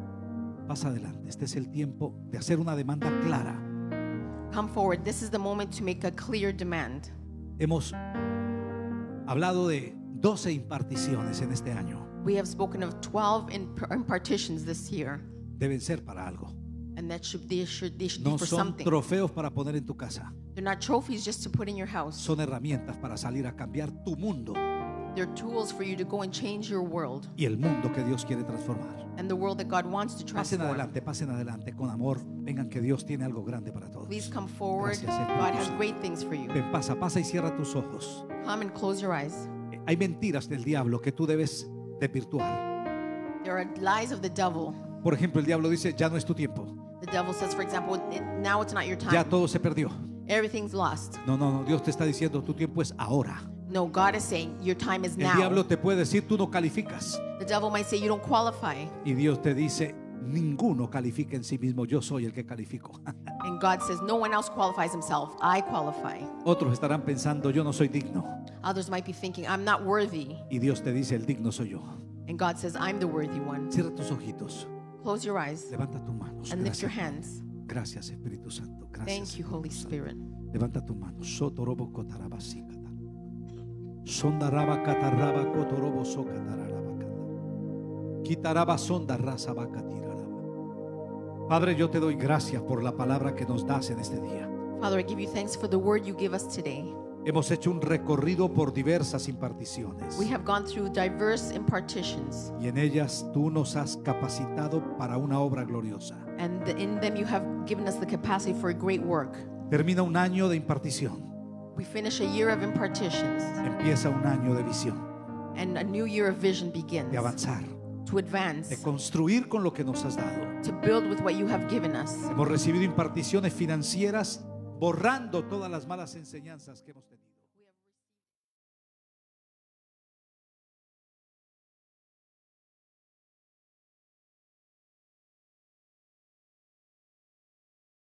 Pasa adelante. Este es el tiempo de hacer una demanda clara. Come forward. This is the moment to make a clear demand. Hemos hablado de doce imparticiones en este año. We have spoken of twelve imp- impartitions this year, Deben ser para algo. and that should they should they should No be for son something. trofeos para poner en tu casa. They're not trophies just to put in your house. Son herramientas para salir a cambiar tu mundo. They're tools for you to go and change your world y el mundo que Dios quiere transformar. and the world that God wants to Pasen transform. adelante, pasen adelante con amor. Vengan que Dios tiene algo grande para todos. Please come forward. Gracias, Espíritu God has Santo. great things for you. Ven, pasa, pasa y cierra tus ojos. Come and close your eyes. Eh, Hay mentiras del diablo que tú debes desvirtuar. There are lies of the devil. Por ejemplo, el diablo dice, ya no es tu tiempo. The devil says, for example, "It- now it's not your Ya time. todo se perdió. Everything's lost. No, no, no. Dios te está diciendo, tu tiempo es ahora. No, God is saying your time is El now. diablo te puede decir, tú no calificas. The devil might say you don't qualify. Y Dios te dice, ninguno califica en sí mismo. Yo soy el que califico. And God says no one else qualifies himself. I qualify. Otros estarán pensando, yo no soy digno. Others might be thinking, I'm not worthy. Y Dios te dice, el digno soy yo. And God says, I'm the worthy one. Cierra tus ojitos. Close your eyes Levanta tus manos. and lift your Gracias. hands. Gracias, Espíritu Santo. Gracias. Thank you, Holy Spirit. Levanta tus manos. Sotorobo kotaraba sikata. Sondaraba kataraba kotorobo sokatararaba kata. Quitaraba sonda rasa bakatiraraba. Padre, yo te doy gracias por la palabra que nos das en este día. Father, I give you thanks for the word you give us today. Hemos hecho un recorrido por diversas imparticiones We have gone through diverse impartitions, y en ellas tú nos has capacitado para una obra gloriosa. and in them you have given us the capacity for a great work. Termina un año de impartición, We finish a year of impartitions, empieza un año de visión, and a new year of vision begins de avanzar, to advance, de construir con lo que nos has dado. to build with what you have given us. Hemos recibido imparticiones financieras borrando todas las malas enseñanzas que hemos tenido.